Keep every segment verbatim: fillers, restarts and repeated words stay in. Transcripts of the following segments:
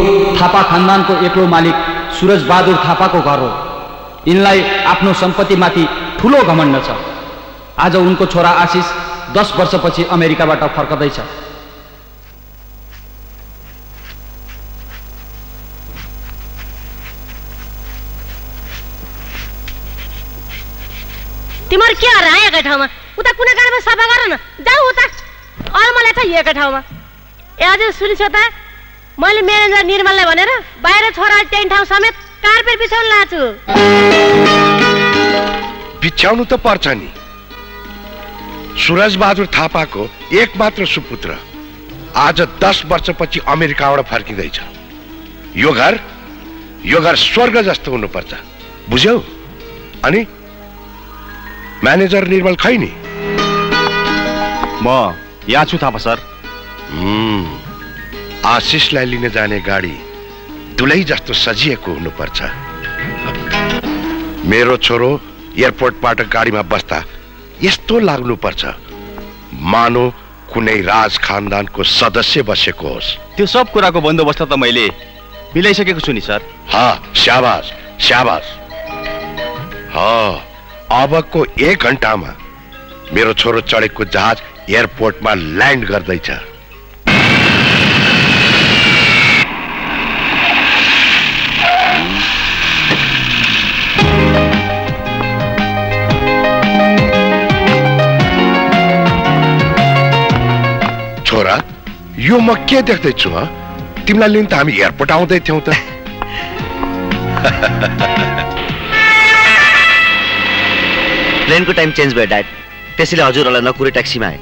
थापा खानदानको एक्लो मालिक सूरज बहादुर थापाको घर हो। यिनलाई आफ्नो सम्पत्तिमाथि ठुलो घमण्ड छ। आज उनको छोरा आशिष दस वर्षपछि अमेरिकाबाट फर्कदैछ। तिम्रो के हो र एकै ठाउँमा? उता कुना काँडामा सफा गर न, जाऊ उता। अरू मलाई छ एकै ठाउँमा। ए हजुर सुनिस् त, मैले म्यानेजर निर्मललाई भनेर बाहिर छोरा टेन्ट ठाउँ समेत कार्पेट बिछाउन लाछु। बिछाउनु त पर्छ नि। सूरज बहादुर थापाको एकमात्र सुपुत्र आज दस वर्षपछि अमेरिकाबाट फर्किँदैछ। यो घर यो घर स्वर्ग जस्तो हुनुपर्छ, बुझ्यौ? अनि म्यानेजर निर्मल खै नि? म यहाँ छु थापा सर। आशिषलाई लिन जाने गाडी दुलै जस्तो सजिएको हुनुपर्छ। मेरो छोरो एयरपोर्टबाट गाडीमा बस्दा यस्तो लाग्नुपर्छ मानो कुनै राज खानदानको सदस्य बसेको होस्। त्यो सब कुराको बन्दोबस्त त मैले मिलाइसकेको छु नि सर। हाँ, शाबाश शाबाश। हाँ, अबको एक घण्टामा मेरो छोरो चढेको जहाज एयरपोर्टमा ल्यान्ड गर्दैछ। छोरा, यो म के देख्दैछु? तिमीलाई लिन त हामी एयरपोर्ट आउँदै थियौं त। प्लेनको टाइम चेन्ज भयो ड्याड, त्यसैले हजुरहरूलाई नकुरे ट्याक्सीमा आए।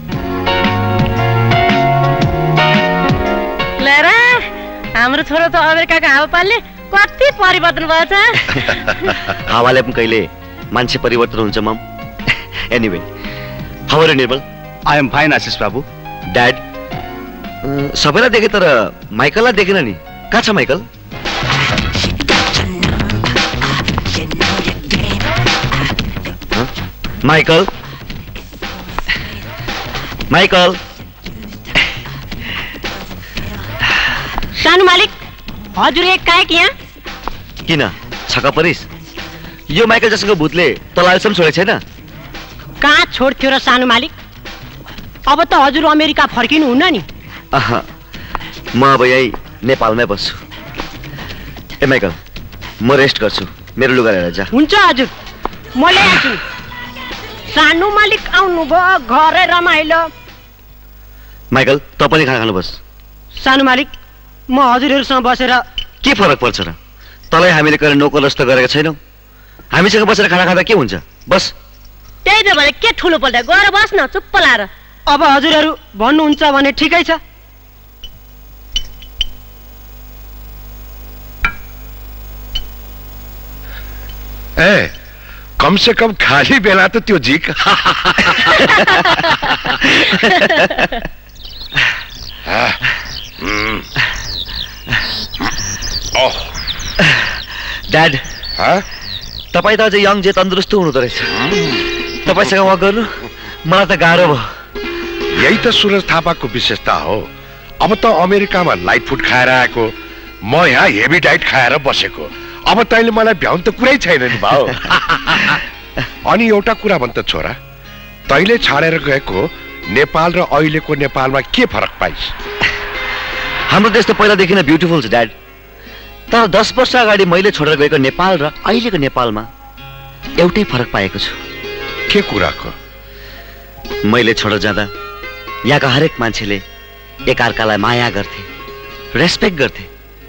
लेर हाम्रो छोरो त अमेरिकाको हावापानीले कति परिवर्तन भएछ। हावाले पनि कहिले मान्छे परिवर्तन हुन्छ mom. Anyway, how are you Nirmal? I am fine Ashish बाबु। ड्याड, सबैलाई देखे तर माइकललाई देखेन नि, कहाँ छ माइकल? माइकल माइकल सानो मालिक, हजुर एक काहे कि यहाँ? किन छक्क परिस? यो माइकल जसँको भूतले तँलाई अहिलेसम्म छोडेको छैन। कहाँ छोड्थ्यो र सानो मालिक? अब त हजुर अमेरिका फर्किनु हुन्न नि। अह, म अब यही नेपालमै बस्छु। ए माइकल, म रेस्ट गर्छु, मेरो लुगा लिएर जा। हुन्छ हजुर, म ल्याउँछु। सानो मालिक आउनु भयो, घरै रमाइलो। माइकल, तँ पनि खाना खानु बस। सानो मालिक, म हजुरहरूसँग बसेर के फरक पर्छ र? तँलाई हामीले कहिले नोकर जस्तो गरेका छैनौँ। हामीसँग बसेर खाना खाँदा के हुन्छ? बस। त्यही त भने के ठुलो पल्टा, गएर बस न चुप्प लाएर। अब हजुरहरू भन्नुहुन्छ भने ठिकै छ। ए, कम से कम खाली बेला त त्यो झिक। ड्याड, तपाईँ त अझै यङ जे तन्दुरुस्त हुनुहुँदो रहेछ। तपाईँसँग वक गर्नु मलाई त गाह्रो भयो। यही त सूरज थापाको विशेषता हो। अब त अमेरिकामा लाइट फुड खाएर आएको, म यहाँ हेभी डाइट खाएर बसेको। अब तैँले मलाई भ्याउनु त कुरै छैन नि भाउ। अनि एउटा कुरा भन् त छोरा, तैँले छाडेर गएको नेपाल र अहिलेको नेपालमा के फरक पाइस्? हाम्रो देश त पहिलादेखि नै ब्युटिफुल छ ड्याड, तर दस वर्ष अगाडि मैले छोडेर गएको नेपाल र अहिलेको नेपालमा एउटै फरक पाएको छु। के कुराको? मैले छोडेर जाँदा यहाँका हरेक मान्छेले एकअर्कालाई माया गर्थे, रेस्पेक्ट गर्थे।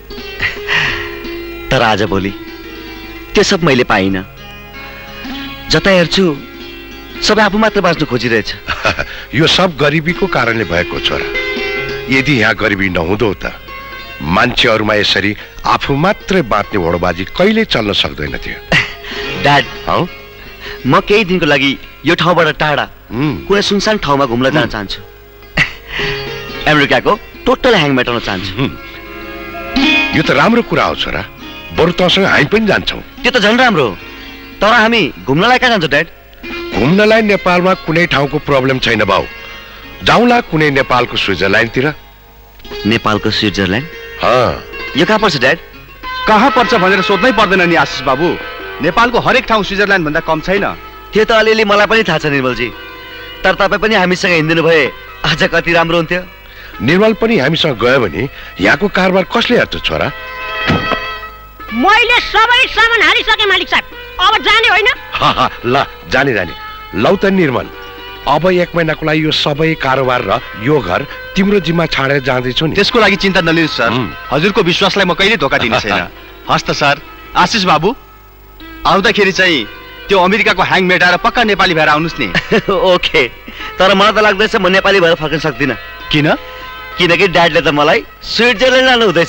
तर आज भोलि त्यो सब मैले पाइनँ। जता हेर्छु सबै आफू मात्र बाँच्नु खोजिरहेछ। यो सब गरिबीको कारणले भएको छोरा। यदि यहाँ गरिबी नहुँदो त मान्छेहरूमा यसरी आफू मात्रै बाँच्ने होडबाजी कहिले चल्न सक्दैन थियो। ड्याड, म केही दिनको लागि यो ठाउँबाट टाढा कुनै सुनसान ठाउँमा घुम्न जान चाहन्छु। अमेरिकाको टोटल ह्याङ मेटाउन चाहन्छु। यो त राम्रो कुरा हो छोरा, बरु तँसँग हामी पनि जान्छौँ। त्यो त झन् राम्रो हो, तर हामी घुम्नलाई कहाँ जान्छौँ ड्याड? घुम्नलाई नेपालमा कुनै ठाउँको प्रब्लम छैन बाउ। जाउँला कुनै नेपालको स्विजरल्यान्डतिर। नेपालको स्विजरल्यान्ड? हाँ, यो कहाँ पर्छ ड्याड? कहाँ पर्छ भनेर सोध्नै पर्दैन नि आशिष बाबु। नेपालको हरेक ठाउँ स्विजरल्यान्ड भन्दा कम छैन। त्यो त अलिअलि मलाई पनि थाहा छ निर्मलजी, तर तपाईँ पनि हामीसँग हिँडिदिनु भए आज कति राम्रो हुन्थ्यो। निर्मल पनि हामीसँग गयो भने यहाँको कारोबार कसले हेर्छ छोरा? मैले सबै सामान हालिसकेँ मालिक साहब, अब जाने होइन? ल जाने जाने। लौ त निर्मल, अब एक महिनाको लागि यो सबै कारोबार र यो घर तिम्रो जिम्मा छाडेर जाँदैछु नि। त्यसको लागि चिन्ता नलिनुहोस् सर, हजुरको विश्वासलाई म कहिले धोका दिने छैन। हस् त सर। आशिष बाबु, आउँदाखेरि चाहिँ त्यो अमेरिकाको ह्याङ मेटाएर पक्का नेपाली भएर आउनुहोस् नि। ओके, तर मलाई त लाग्दैछ म नेपाली भएर फर्कन सक्दिनँ। किन? किनकि ड्याडले त मलाई स्विट्जरल्यान्ड लानु हुँदैछ।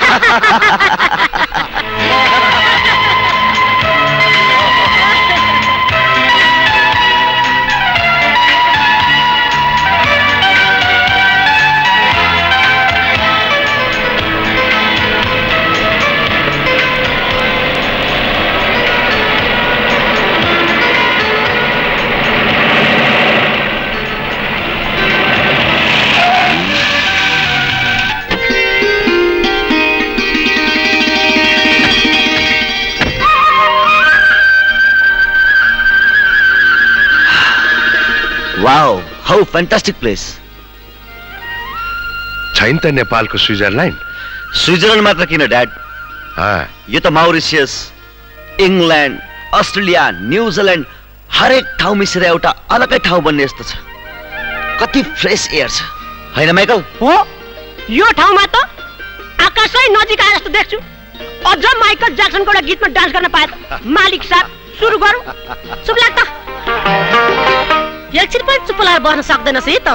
Wow, how fantastic place. छैन त नेपालको स्विजरल्यान्ड? स्विजरल्यान्ड मात्र किन ड्याड, यो त माउरिसियस, इङ्ल्यान्ड, अस्ट्रेलिया, न्युजिल्यान्ड हरेक ठाउँ मिसेर एउटा अलगै ठाउँ बन्ने जस्तो छ। कति फ्रेस एयर छ होइन माइकल? हो, यो ठाउँमा त आकाशै नजिक आए जस्तो देख्छु। अझ माइकल ज्याक्सनको एउटा गीतमा डान्स गर्न पाए त। मालिक साहब, सुरु गरौँ। चुप लाग त, एकछिन पनि चुप लागेर बस्न सक्दैनस् है त।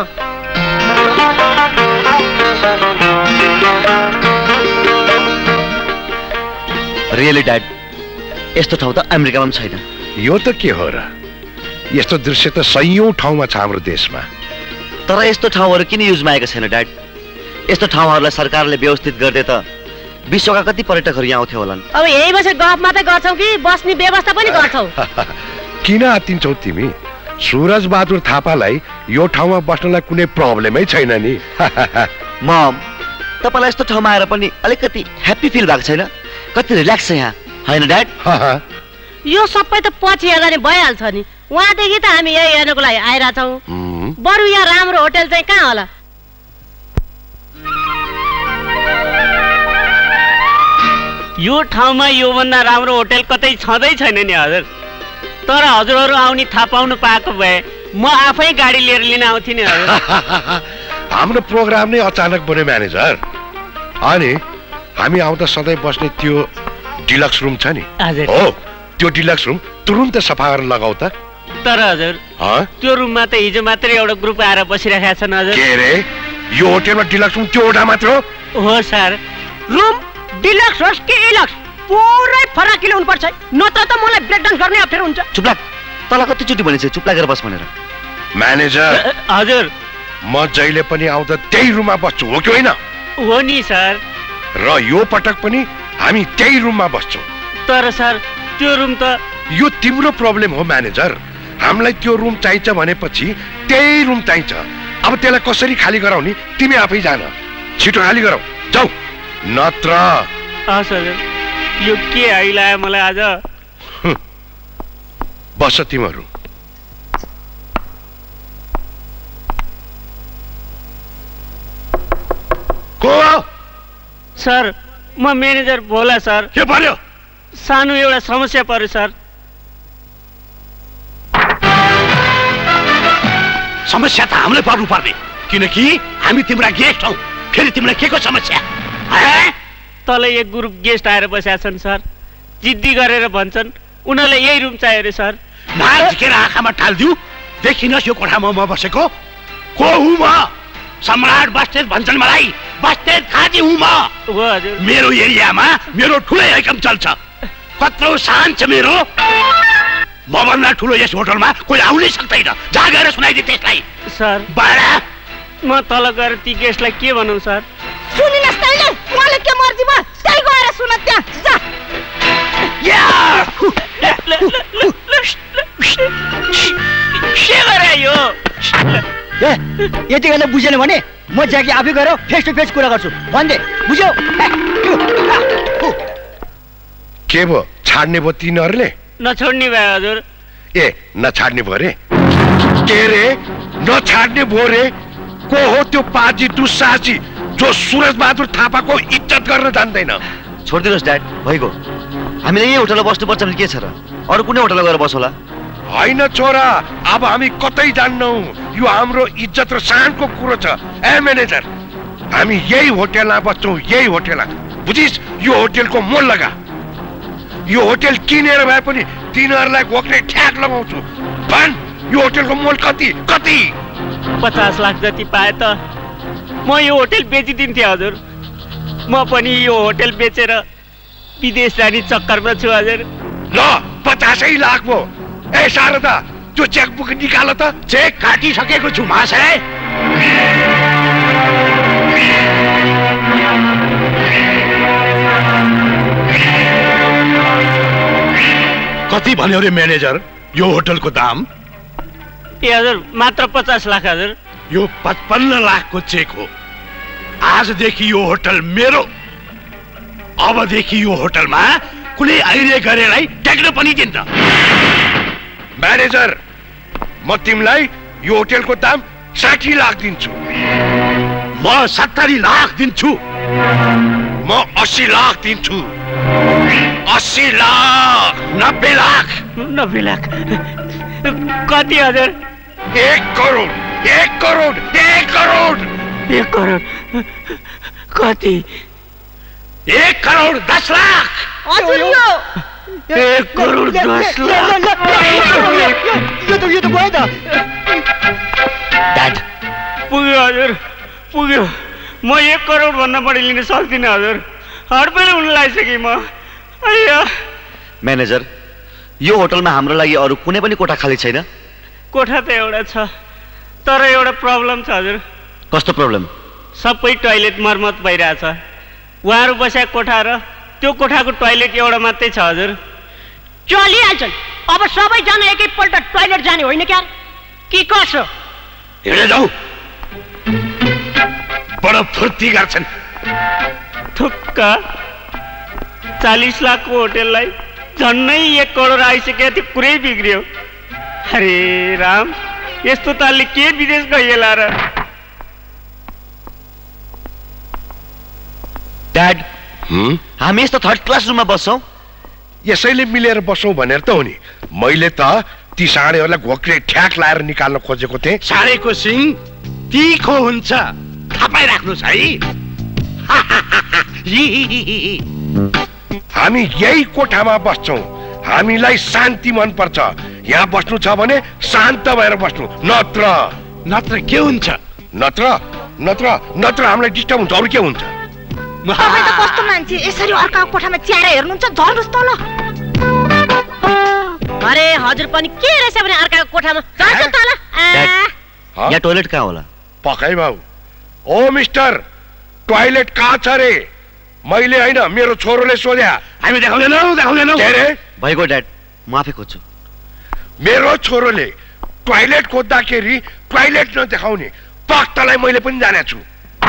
रियली ड्याड, यस्तो ठाउँ त अमेरिकामा पनि छैन। यो त के हो र? यस्तो दृश्य त सयौं ठाउँमा छ हाम्रो देशमा। तर यस्तो ठाउँहरू किन युजमा आएको छैन ड्याड? यस्तो ठाउँहरूलाई सरकारले व्यवस्थित गर्दै त विश्वका कति पर्यटकहरू यहाँ आउँथ्यो होलान्। अब यही बसेर गफ मात्रै गर्छौ कि बस्ने व्यवस्था पनि गर्छौ? किन आत्तिन्छौ तिमी? सुरज बहादुर थापालाई यो ठाउँमा बस्नलाई कुनै प्रब्लमै छैन नि। मम, तपाईँलाई यस्तो ठाउँमा आएर पनि अलिकति ह्याप्पी फिल भएको छैन? कति रिल्याक्स छ यहाँ होइन ड्याड? यो सबै त पछि हेर्दा नि भइहाल्छ नि। उहाँदेखि त हामी यही हेर्नको लागि आइरहेछौँ। बरु यहाँ राम्रो होटल चाहिँ कहाँ होला? यो ठाउँमा योभन्दा राम्रो होटल कतै छँदै छैन नि हजुर। तर हजुरहरू आउने थाहा पाउनु पाएको भए म आफै गाडी लिएर लिन आउँथेँ नि हजुर। हाम्रो प्रोग्राम नै अचानक बन्यो म्यानेजर। अनि हामी आउँदा सधैँ बस्ने त्यो डिलक्स रुम छ नि, हो त्यो डिलक्स रुम तुरुन्त सफा गरेर लगाऊ त। तर हजुर, त्यो रुममा त हिजो मात्रै एउटा ग्रुप आएर बसिरहेका छन् हजुर। के रे? यो होटलमा डिलक्स रुम त्यो एउटा मात्र हो? हो सर। रुम डिलक्स होस् कि इलक्स पुरै फराकिलो हुनुपर्छ, नत्र त मलाई ब्रेक डान्स गर्ने अप्ठ्यारो हुन्छ। चुप लाग, तँलाई कतिचोटि भनेछ चुप लागेर बस भनेर? म्यानेजर हजुर, म जहिले पनि आउँदा त्यही रुममा बस्छु, हो कि होइन? हो नि सर। र यो पटक पनि हामी त्यही रुममा बस्छौँ। तर सर, त्यो रुम त यो तिम्रो प्रब्लम हो म्यानेजर। हामीलाई त्यो रुम चाहिन्छ भनेपछि त्यही रुम चाहिन्छ। अब त्यसलाई कसरी खाली गराउने तिमी आफै जान। छिटो खाली गराऊ, जाऊ, नत्र। हस् हजुर, यो के आइलायो मलाई आज। बस तिमीहरू। को? सर, म म्यानेजर भोला सर। के पर्यो? सानो एउटा समस्या पर्यो सर। समस्या त हामीलाई पर्नु पर्ने, किनकि हामी तिम्रा गेस्ट हौ। फेरि तिमीलाई के को समस्या? तल एक ग्रुप गेस्ट आएर बसेका छन् सर। जिद्दी गरेर भन्छन् उनीहरूलाई यही रुम चाहियो अरे सर। नाक झिकेर आँखामा टालिदिउ, देखिनुहोस् यो कोठामा म बसेको को हुँ म? सम्राट बस्नेत भन्छन् मलाई। बस्नेत खाजी हुँ म। हो हजुर। मेरो एरियामा मेरो ठुलै आइटम चल्छ। कत्रो सान छ मेरो। म भन्दा ठुलो यस होटलमा कोही आउनै सक्दैन। जा गएर सुनाइदिए त्यसलाई। सर, बाडा म तल गएर ती गेस्टलाई के भनौँ सर? सुनिनस् तैँले? उहाँले के मर्जी भयो त्यही गएर सुन त्यहाँ जा। के गरे यो? यति बेला बुझेन भने म जागी आफै गएर फेस टु फेस कुरा गर्छु। भन्दे बुझ्यौ? के भयो छाड्ने भयो तिनीहरूले नछोड्ने भयो हजुर ए नछाड्ने भयो रे के रे नछाड्ने भयो रे को हो त्यो पाजी दुस्साहसी जो सुरज बहादुर थापाको इज्जत गर्न जान्दैन छोडिदिनुहोस् ड्याड भइगयो हामीले यही होटलमा बस्नुपर्छ भने के छ र अरू कुनै होटलमा गएर बसौला होइन छोरा अब हामी कतै जान्नौ यो हाम्रो इज्जत र शानको कुरो छ ए म्यानेजर हामी यही होटलमा बस्छौँ यही होटलमा बुझिस् यो होटलको मोल लगा यो होटल किनेर भए पनि तिनीहरूलाई घोक्ने ठ्याक लगाउँछु भन् यो होटलको मोल कति कति पचास लाख जति पाए त म यो होटल बेचिदिन्थेँ हजुर म पनि यो होटल बेचेर विदेश जाने चक्करमा छु हजुर ल पचासै लाख भयो ए शारदा त्यो चेकबुक निकाल त चेक काटिसकेको छु महाशय कति भन्यो रे म्यानेजर यो होटलको दाम ए हजुर मात्र पचास लाख हजुर यो पचपन्न लाखको चेक हो आजदेखि यो होटल मेरो अबदेखि यो होटलमा कुनै आइरे गरेलाई टेक्न पनि दिन्न म्यानेजर म तिमीलाई यो होटलको दाम साठी लाख दिन्छु म सत्तरी लाख दिन्छु म अस्सी लाख दिन्छु अस्सी लाख नब्बे लाख नब्बे लाख कति हजुर एक करोड एक करोड एक करोड एक करोड कति एक करोड दस लाख हजुर यो एक करोड दस लाख यो त यो त भयो त ड्याड पुग्यो हजुर पुग्यो म एक करोड भन्दा बढी लिन सक्दिनँ हजुर हडबडी हुन लागिसकेँ म अಯ್या म्यानेजर यो होटलमा हाम्रो लागि अरू कुनै पनि कोठा खाली छैन कोठा त एउटा छ तर एउटा प्रब्लम छ हजुर कस्तो प्रब्लम सबै टोयलेट मर्मत भइरहेछ उहाँहरू बसेको कोठा र त्यो कोठाको टोयलेट एउटा मात्रै छ हजुर चलिहाल्छन् अब सबैजना एकैपल्ट टोयलेट जाने होइन क्या कि कसो हिँडे जाऊ बडो फुर्ती गर्छन् थुक्का चालिस लाखको होटेललाई झन्नै एक करोड आइसक्यो त्यो कुरै बिग्रियो अरे राम यस्तो तालले के विदेश गइएला र ड्याड हामी यस्तो थर्ड क्लास रुममा बस्छौँ यसैले मिलेर बसौँ भनेर त हो नि मैले त ती साँडेहरूलाई घोक्रे ठ्याक लाएर निकाल्न खोजेको थिएँ साँडेको सिङ तिखो हुन्छ थाहा पाइराख्नुहोस् है हामी यही कोठामा बस्छौँ हामीलाई शान्ति मनपर्छ यहाँ बस्नु छ भने शान्त भएर बस्नु नत्र नत्र के हुन्छ नत्र नत्र नत्र हामीलाई डिस्टर्ब हुन्छ अरू के हुन्छ तपाईँ त कस्तो मान्छे यसरी अर्काको कोठामा च्याएर हेर्नुहुन्छ झर्नुहोस् तल अरे हजुर पनि के रहेछ भने अर्काको कोठामा झर्छ तल यहाँ टोयलेट कहाँ होला पकाइ बाबु ओ मिस्टर टोयलेट कहाँ छ रे मैले होइन मेरो छोरोले सोध्या हामी देखाउँदैनौ देखाउँदैनौ के रे भइगयो ड्याड म आफै खोज्छु मेरो छोरोले टोयलेट खोज्दाखेरि टोयलेट नदेखाउने पक्तलाई मैले पनि जानेको छु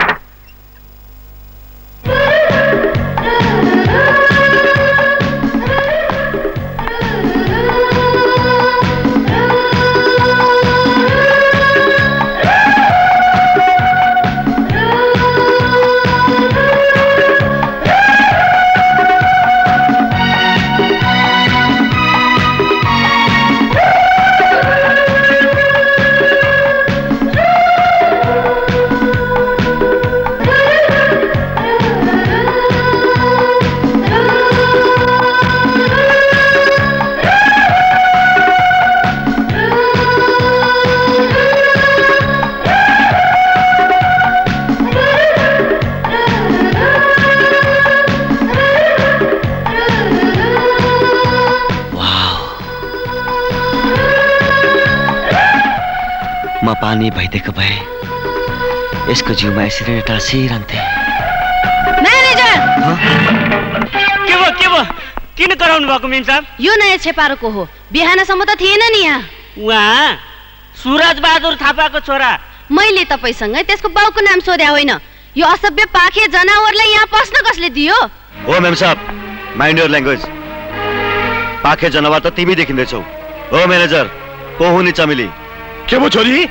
पानी भइदिएको भए यसको जिउमा यसरी नै टाँसिरहन्थे म्यानेजर के भयो के भयो किन कराउनु भएको मिन साहब यो नयाँ छेपारोको हो बिहानसम्म त थिएन नि यहाँ उहाँ सुरज बहादुर थापाको छोरा मैले तपाईसँग त्यसको बाउको नाम सोध्या होइन यो असभ्य पाखे जनावरलाई यहाँ पस्न कसले दियो हो मेम साहब, माइन्ड योर ल्याङ्ग्वेज। पाखे जनावर त तिमी देखिँदैछौ। हो म्यानेजर, को हुँ नि चमेली? के भो छोरी?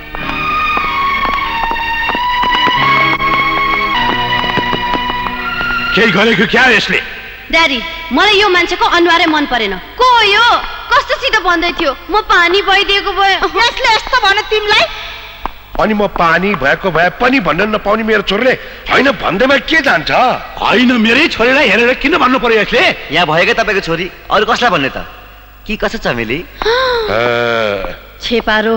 केही गरेको क्या यसले? ड्याडी, मलाई यो मान्छेको अनुहारै मन परेन। को हो यो? कस्तोसित भन्दै थियो म पानी भइदिएको भए। यसले यस्तो भन्यो तिमीलाई? अनि म पानी भएको भए पनि भन्न नपाउने मेरो छोरीले होइन भन्दैमा के जान्छ? होइन, मेरै छोरीलाई हेरेर किन भन्नु पर्यो यसले? यहाँ भएकै तपाईँको छोरी, अरू कसलाई भन्ने त? कि कसो चमेली? छेपारो।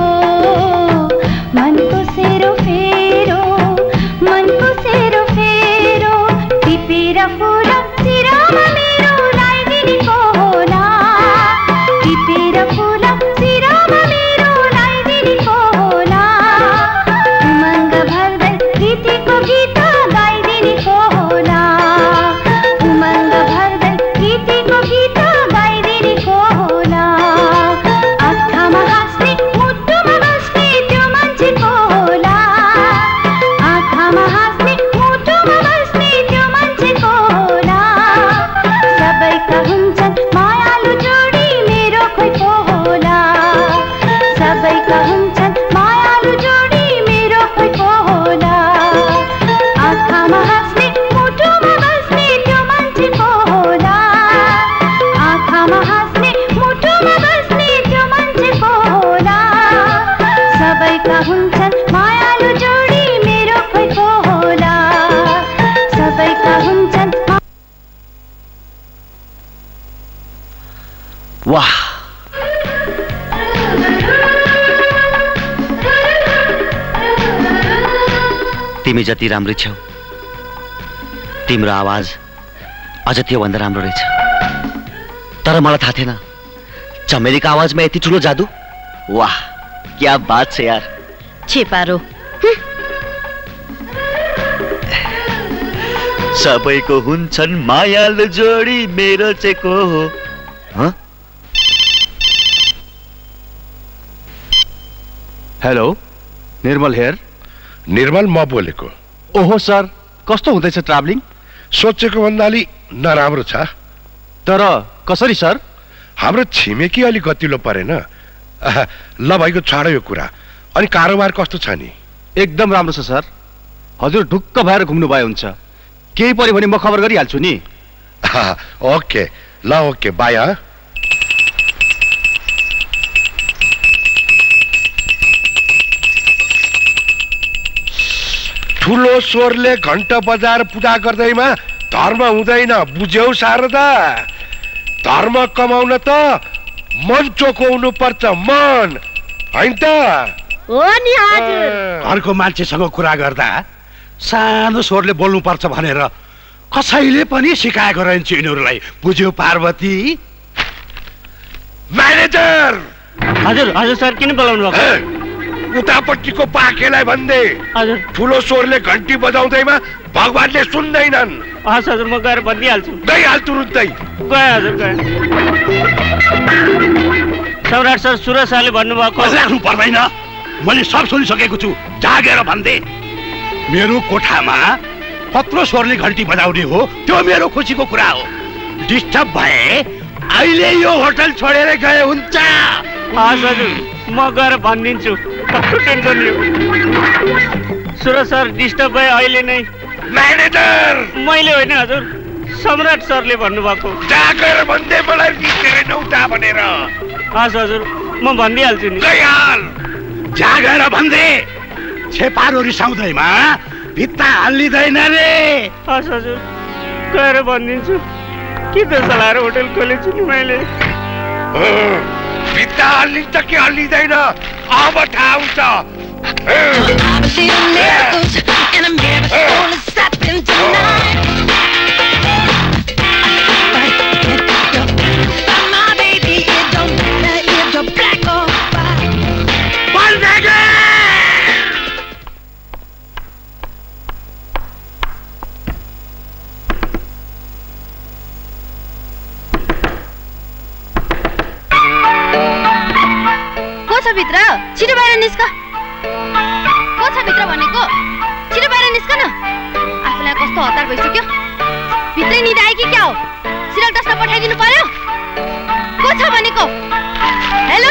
मन को सेरो फेरो तिमी जति राम्रो छौ तिम्रो आवाज अझ त्योभन्दा राम्रो रहेछ। तर मलाई थाहा थिएन चमेलीको आवाजमा यति ठुलो जादु। वाह क्या बात छ यार। छेपारो सबैको हुन्छन् मायालु जोडी मेरो चाहिँ को हो? ह? हेलो निर्मल हेयर। निर्मल म बोलेको। ओहो सर कस्तो हुँदैछ ट्राभलिङ? सोचेको भन्दा अलि नराम्रो छ। तर कसरी सर? हाम्रो छिमेकी अलि गतिलो परेन। ल भाइको छाडो यो कुरा। अनि कारोबार कस्तो छ नि? एकदम राम्रो छ सर। हजुर ढुक्क भएर घुम्नु भए हुन्छ। केही पर्यो भने म खबर गरिहाल्छु नि। ओके ल ओके बाई। ह ठुलो स्वरले घण्टा बजाएर पूजा गर्दैमा धर्म हुँदैन बुझ्यौ शारदा। धर्म कमाउन त मन चोखो पर्छ मन हैन त? हो नि हजुर। घरको मान्छेसँग कुरा गर्दा सानो स्वरले बोल्नु पर्छ भनेर कसैले पनि सिकाएको रहन्छ यिनीहरूलाई। बुझ्यौ पार्वती? म्यानेजर। हजुर हजुर सर किन बोलाउनु भएको? उतापट्टिको पाकेलाई भन्दै हजुर ठुलो स्वरले घन्टी बजाउँदैमा भगवानले सुन्दैनन्। हस् हजुर म गएर भनिदिइहाल्छु। गइहाल तुरुन्तै। गए हजुर गए। सम्राट सर सुरज सरले भन्नुभएको राख्नु पर्दैन। मैले सब सुनिसकेको छु। जागेर भन्दै मेरो कोठामा कत्रो स्वरले घन्टी बजाउने हो त्यो मेरो खुसीको कुरा हो। डिस्टर्ब भए अहिले यो होटल छोडेर गए हुन्छ। हस् हजुर म गएर भनिदिन्छु। कस्तो टेन्सन लियो। सुरज सर डिस्टर्ब भए अहिले नै। म्यानेजर। मैले होइन हजुर सम्राट सरले भन्नुभएको। जागेर भन्दै मलाई निस्केर नउता भनेर। हस् हजुर म भनिदिइहाल्छु नि। गइहाल। जागेर भन्दै छेपारो रिसाउँदैमा भित्ता हालिँदैन रे। हस् हजुर गएर भनिदिन्छु। के त चलाएर होटल खोलेछु नि मैले। भित्ता हालिन्छ कि हालिँदैन अब थाहा हुन्छ। भित्र छिटो बाहिर निस्क। को छ भित्र भनेको? छिटो बाहिर निस्क न। आफूलाई कस्तो हतार भइसक्यो। भित्रै निद आयो कि क्या हो? सिरक डस्न पठाइदिनु पर्यो। को छ भनेको? हेलो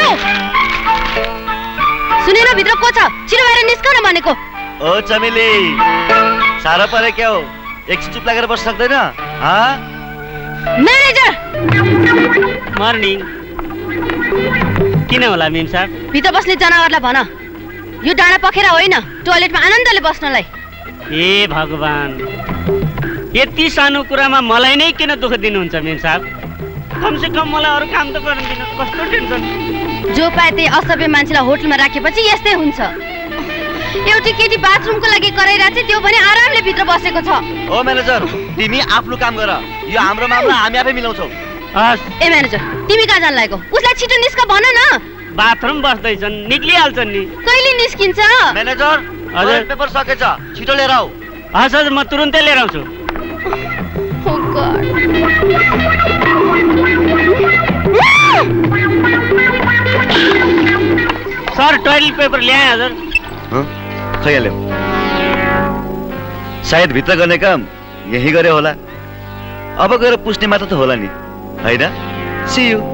सुनेन भित्र को छ? छिटो बाहिर निस्क न भनेको। ओ चमेली साह्रो परे क्या हो? एकछिन चुप लागेर बस्न सक्दैन? म्यानेजर। मर्निङ। किन होला मेम साहब? भित्र बस्ने जनावरलाई भन यो डाँडा पखेर होइन टोयलेटमा आनन्दले बस्नलाई। ए भगवान यति सानो कुरामा मलाई नै किन दुःख दिनुहुन्छ मेम साहब? कमसे कम मलाई अरू काम त गर्न दिनु। कस्तो टेन्सन। जो पाए त्यही असभ्य मान्छेलाई होटलमा राखेपछि यस्तै हुन्छ। एउटी केटी बाथरुमको लागि कराइरहेको छ त्यो पनि आरामले भित्र बसेको छ। ओ म्यानेजर तिमी आफ्नो काम गर। यो हाम्रो मामला हामी आफै मिलाउँछौँ। ए म्यानेजर तिमी कहाँ जान लागेको? उसलाई छिटो निस्क भन न। बाथरुम बस्दैछन् निक्लिहाल्छन् नि। कहिले निस्किन्छ? म्यानेजर हजुर पेपर सकेछ छिटो लिएर आऊ। हस् हजुर म तुरुन्तै लिएर आउँछु। Oh God. Sir toilet paper ल्याए हजुर। खैहाल्यो। सायद भित्र गर्ने काम यही गरे होला। अब गएर पुस्ने मात्र त होला नि हैन? See you.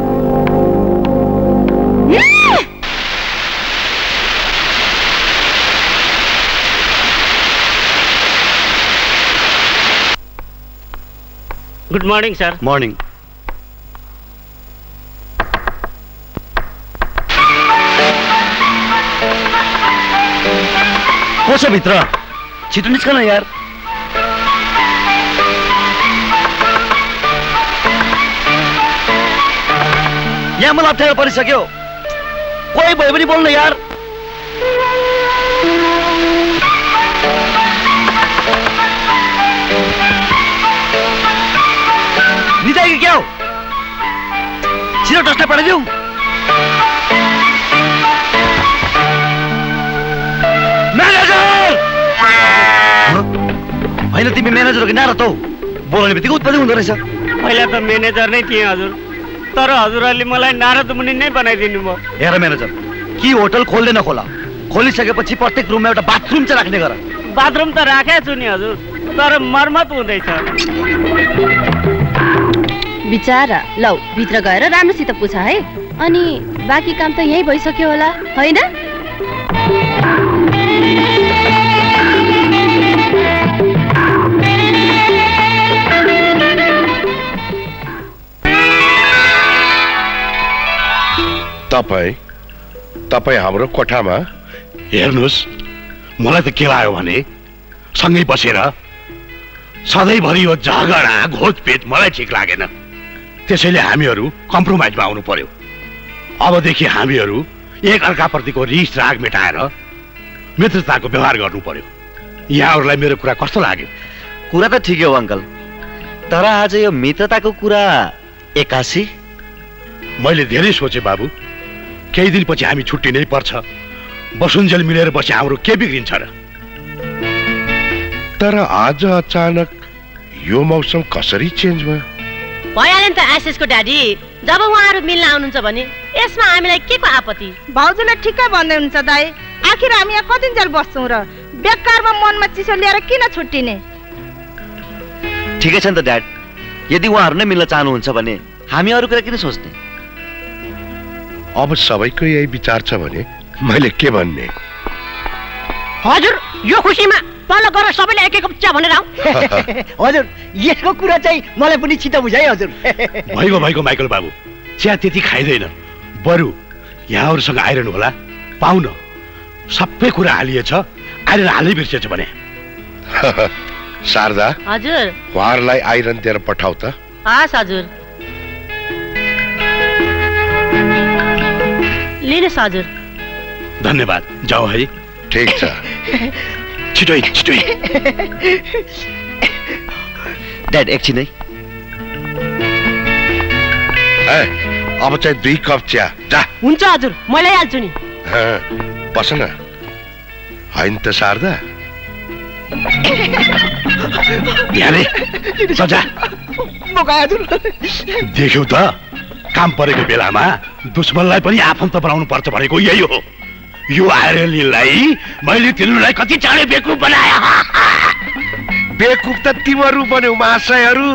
Good morning sir. Morning. को छ भित्र? छिटो निस्क न यार। यहाँ मलाई अप्ठ्यारो परिसक्यो। कोही भयो भने बोल्नु यार। सिलटसलाई पठाइदेऊ। म्यानेजर! होइन तिमी म्यानेजर हो कि नारद हौ? बोल्ने बित्तिकै उत्पत्ति हुँदो रहेछ। पहिला त म्यानेजर नै थिएँ हजुर, तर हजुरहरूले मलाई नारद मुनि नै बनाइदिनु भयो। हेर म्यानेजर, कि होटल खोल्दै नखोला, खोलिसकेपछि प्रत्येक रुममा एउटा बाथरुम चाहिँ राख्ने गर। बाथरुम त राखेको छु नि हजुर, तर मर्मत हुँदैछ। बिचारा, लौ भित्र गएर राम्रोसित पुछ है। अनि बाँकी काम त यही भइसक्यो होला होइन? तपाईँ तपाईँ हाम्रो कोठामा हेर्नुहोस्, मलाई त के लाग्यो भने सँगै बसेर सधैँभरि यो झगडा घोचपेच मलाई ठिक लागेन। त्यसैले हामीहरू कम्प्रोमाइजमा आउनु पर्यो। अबदेखि हामीहरू एक अर्काप्रतिको रिस राग मेटाएर मित्रताको व्यवहार गर्नु पर्यो। यहाँहरूलाई मेरो कुरा कस्तो लाग्यो? कुरा त ठिकै हो अङ्कल, तर आज यो मित्रताको कुरा एक्कासी मैले धेरै सोचेँ बाबु। केही दिनपछि हामी छुट्टिनै पर्छ। बसुन्जेल मिलेर बसे हाम्रो के बिग्रिन्छ र? तर आज अचानक यो मौसम कसरी चेन्ज भयो? भइहाल्यो नि त आशिषको ड्याडी। जब उहाँहरू मिल्न आउनुहुन्छ भने यसमा हामीलाई के को आपत्ति? भाउजूले ठिकै भन्दै हुन्छ दाइ। आखिर हामी यहाँ कतिन्जेल बस्छौँ र? बेकारमा मनमा चिसो लिएर किन छुट्टिने? ठिकै छ नि त ड्याड। यदि उहाँहरू नै मिल्न चाहनुहुन्छ भने हामी अरू कुरा किन सोच्ने? अब सबैको यही विचार छ भने मैले के भन्ने? हजुर, यो खुसीमा तल गएर सबैले एक एक कप चिया भनेर आऊ। हजुर, यसको कुरा चाहिँ मलाई पनि छिटो बुझाइ हजुर। भइगयो भइगयो माइकल बाबु, चिया त्यति खाइँदैन। बरु यहाँहरूसँग आइरहनु होला, पाउन सबै कुरा हालिएछ। आइरन हालै बिर्सेछ भने। शारदा, हजुर उहाँहरूलाई आइरन दिएर पठाउ त। हस् हजुर, लिनुहोस् हजुर। धन्यवाद, जाऊ है। ठिक छ, छिटै छिटै। ड्याड एकछिन है। ए, अब चाहिँ दुई कप चिया जा। हुन्छ हजुर, म ल्याइहाल्छु नि। बस न। होइन त शारदा? सजा देख्यौ त, काम परेको बेलामा दुश्मनलाई पनि आफन्त बनाउनु पर्छ भनेको यही हो। यो आइरनलाई मैले तिनीहरूलाई कति चाँडै बेकुफ बनाए। बेकुफ त तिमीहरू बन्यौ महाशयहरू।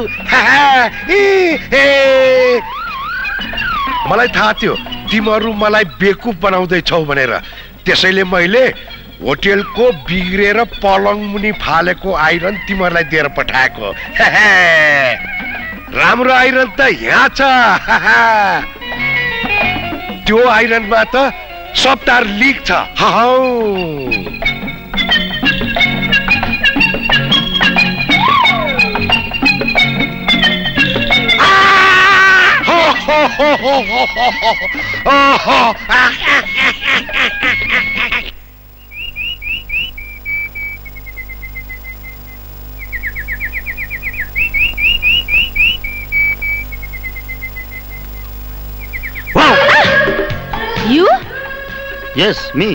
मलाई थाहा थियो तिमीहरू मलाई बेकुफ बनाउँदैछौ भनेर, त्यसैले मैले होटेलको बिग्रेर पलङ मुनि फालेको आइरन तिमीहरूलाई दिएर पठाएको। राम्रो आइरन त यहाँ छ। त्यो आइरनमा त सब तार लिक छ। You? Yes, me.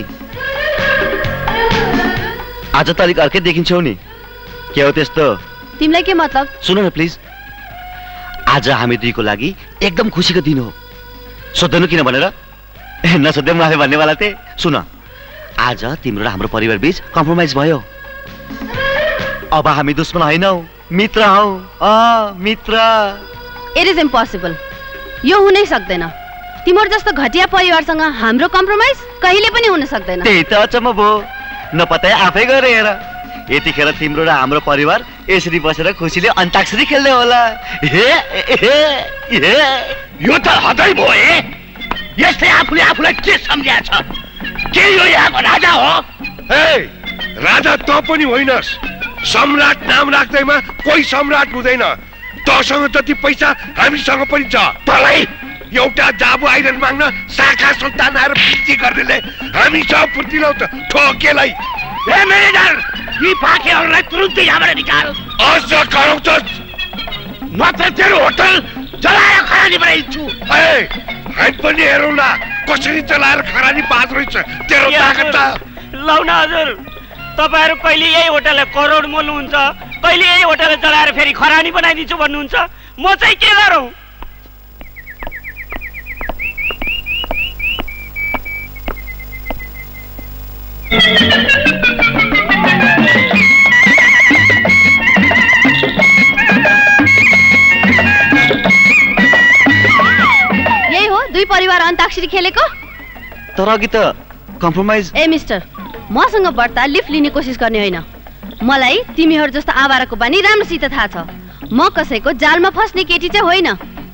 आज त अलिक अर्कै देखिन्छौ नि। के हो त्यस्तो? तिमीलाई के मतलब? सुन न प्लिज, आज हामी दुईको लागि एकदम खुसीको दिन हो। सोध्नु किन भनेर? नसोध्दै म आफै भन्नेवाला थिएँ। सुन, आज तिम्रो र हाम्रो परिवार बीच कम्प्रोमाइज भयो। अब हामी दुश्मन होइनौ, मित्र हौ। अ मित्र। It is impossible. यो हुनै सक्दैन। तिम्रो जस्तो घटिया परिवारसँग हाम्रो कम्प्रोमाइज कहिले पनि हुन सक्दैन। त्यही त अचम्म भयो, नपत्याइ आफै गरे हेर। यतिखेर तिम्रो र हाम्रो परिवार यसरी बसेर खुसीले अन्ताक्षरी खेल्दै होला। हे हे हे, यो त हदै भयो ए। यस्तै आफूले आफूलाई के सम्झ्या छ? के यो यहाँको राजा हो? ए, राजा त पनि होइनस्। सम्राट नाम राख्दैमा कोही सम्राट हुँदैन। तसँग जति पैसा हामीसँग पनि छ। तँलाई एउटा जाबु आइरन माग्न शाखा सन्तान आएर पिटी गर्नेले हामी सब फुर्तिलौ त ठोकेलाई। ए म्यानेजर, यी पाकेहरूलाई तुरुन्तै यहाँबाट निकाल। अझ कराउँछस्? नत्र तेरो होटल जलाएर खरानी बनाइदिन्छु। ए, ह्यान्ड पनि हेरौँ न कसरी चलाएर खरानी पास रहेछ तेरो ताकत त लौ न हजुर तपाईहरु कहिले यही होटलले करोड मोल्नुहुन्छ कहिले यही होटलले चलाएर फेरि खरानी बनाइदिन्छु भन्नुहुन्छ म चाहिँ के गरौँ यही हो दुई परिवार अन्ताक्षरी खेलेको तर अघि त कम्प्रोमाइज ए मिस्टर मसँग बढ्ता लिफ्ट लिने कोसिस गर्ने होइन मलाई तिमीहरू जस्तो आवाराको बानी राम्रोसित थाहा छ म कसैको जालमा फस्ने केटी चाहिँ होइन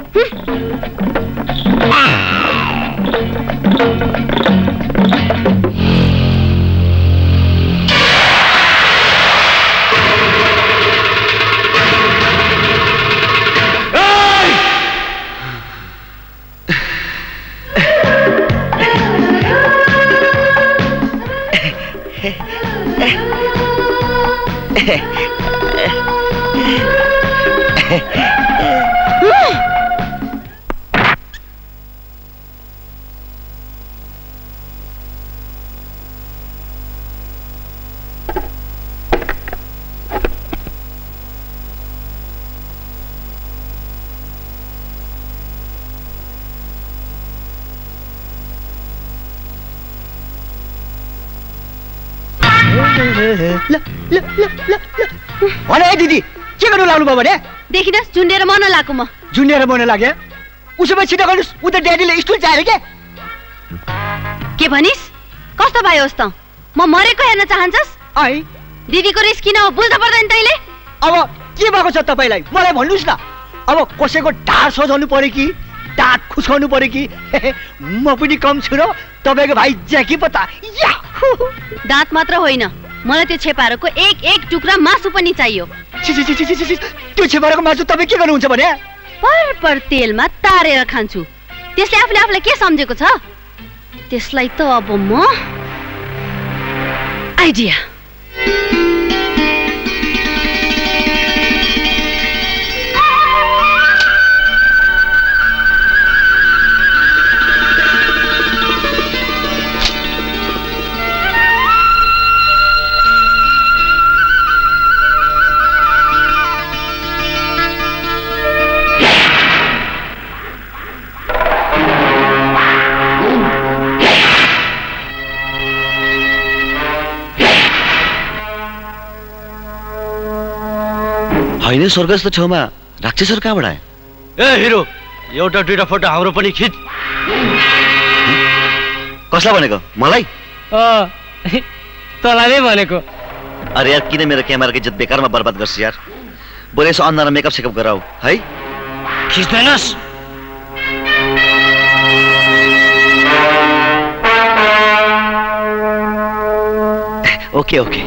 अरे दिदी के गर्नु लाग्नु भयो भने देखिनस् झुन्डेर मन लाग्यो म झुन्डेर मन लाग्यो उसो भए छिटो गर्नुस् उता ड्याडीले स्टुल चाहियो के के भनिस् कस्तो भयो होस् त म मरेको हेर्न चाहन्छस् आई दिदीको रिस किन हो बुझ्न पर्दैन तैले अब के भएको छ तपाईलाई मलाई भन्नुस् न अब कसैको ढाड सजाउनु पर्यो कि दाँत खुस्काउनु पर्यो कि म पनि कम छु र तपाईको भाइ ज्याकी पता या दाँत मात्र होइन मलाई त्यो छेपारोको एक एक टुक्रा मासु पनि चाहियो त्यो छेपारोको मासु तपाईँ के गर्नुहुन्छ भने पर पर तेलमा तारेर खान्छु त्यसले आफूले आफूलाई के सम्झेको छ त्यसलाई त अब म आइडिया होइन स्वर्ग जस्तो ठाउँमा राक्षसहरू कहाँबाट आयो ए हिरो एउटा दुईटा फोटो हाम्रो पनि खिच कसलाई भनेको मलाई तँलाई नै भनेको अरे यार किन मेरो क्यामेराको इज्जत बेकारमा बर्बाद गर्छ यार बरु यसो अन्धारमा मेकअप सेकअप गराऊ है खिच्दैनस् ओके ओके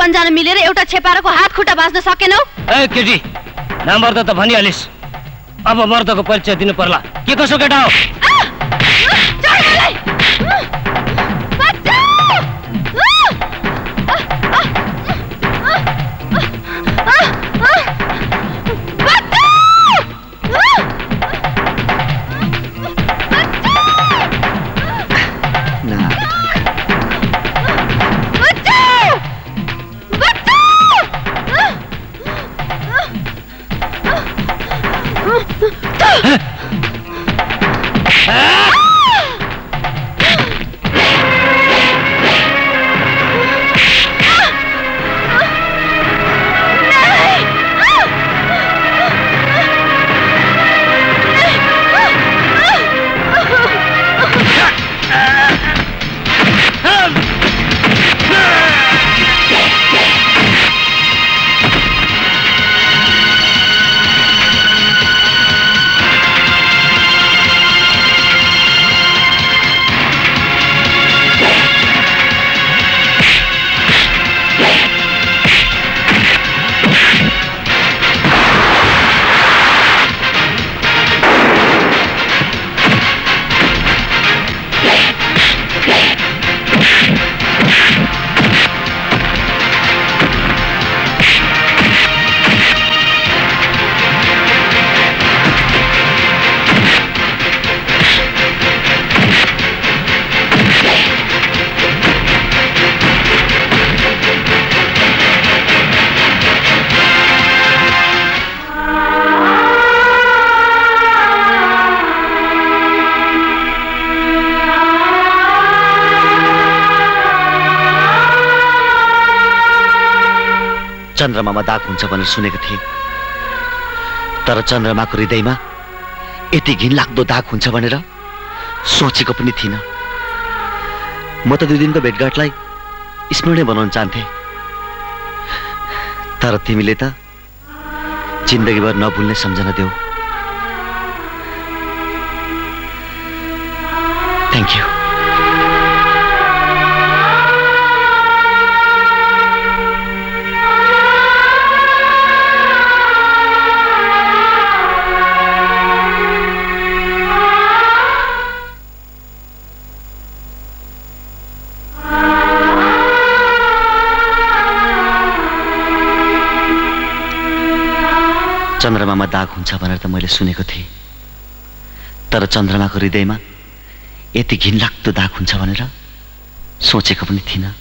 चारजना मिलेर एउटा छेपारोको हात खुट्टा बाँच्न सकेनौ? ए केटी, नामर्द त भनिहालिस्, अब मर्दको परिचय दिनु पर्ला। के कसो केटा हो? चन्द्रमामा दाग हुन्छ भनेर सुनेको थिएँ, तर चन्द्रमाको हृदयमा यति घिनलाग्दो दाग हुन्छ भनेर सोचेको पनि थिइनँ। म त दुई दिनको भेटघाटलाई स्मरणीय बनाउन चाहन्थे, तर तिमीले त जिन्दगीभर नभुल्ने सम्झना देऊ। Thank you. चन्द्रमामा दाग हुन्छ भनेर त मैले सुनेको थिएँ, तर चन्द्रमाको हृदयमा यति घिनलाग्दो दाग हुन्छ भनेर सोचेको पनि थिइनँ।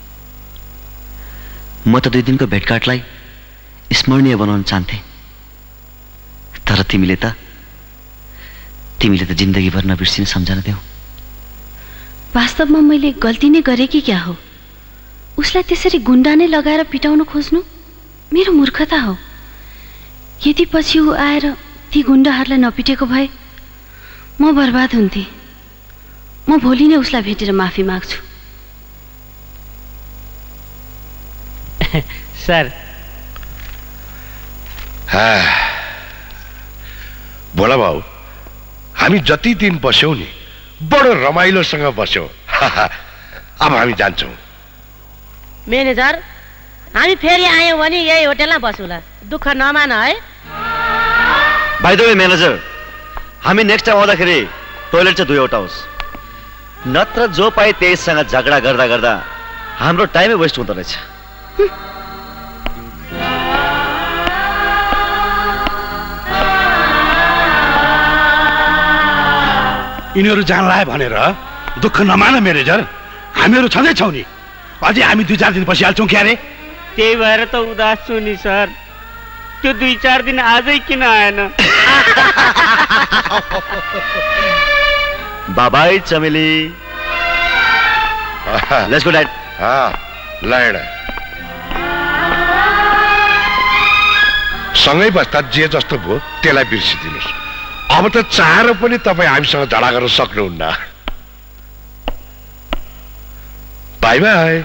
म त दुई दिनको भेटघाटलाई स्मरणीय बनाउन चाहन्थे, तर तिमीले त तिमीले त जिन्दगीभर नबिर्सिने सम्झना देऊ। वास्तवमा मैले गल्ती नै गरेँ कि क्या हो? उसलाई त्यसरी गुन्डा नै लगाएर पिटाउन खोज्नु मेरो मूर्खता हो। यदि पछि ऊ आएर ती गुन्डाहरूलाई नपिटेको भए म बर्बाद हुन्थे। म भोलि नै उसलाई भेटेर माफी माग्छु। सर भोला भाउ, हामी जति दिन बस्यौँ नि बडो रमाइलोसँग बस्यौँ। अब हामी जान्छौँ। म्यानेजर, हामी फेरि आयौँ भने यही होटेलमा बसौँला, दुःख नमान है। बाइ द वे म्यानेजर, हामी नेक्स्ट टाइम आउँदाखेरि टोइलेट चाहिँ दुईवटा होस्, नत्र जो पाए त्यससँग झगडा गर्दा गर्दा हाम्रो टाइमै वेस्ट हुँदो रहेछ। यिनीहरू जानलाए भनेर दुःख नमान म्यानेजर, हामीहरू छँदैछौँ नि। अझै हामी दुई चार दिन बसिहाल्छौँ क्यारे। त्यही भएर त उदास छु नि सर। त्यो दुई चार दिन आजै किन आएन? बाबाई चमेली, लेट्स गो ड्याड। ल सँगै बस्दा जे जस्तो भयो त्यसलाई बिर्सिदिनुहोस्। अब त चाहेर पनि तपाईँ हामीसँग झगडा गर्न सक्नुहुन्न। By by.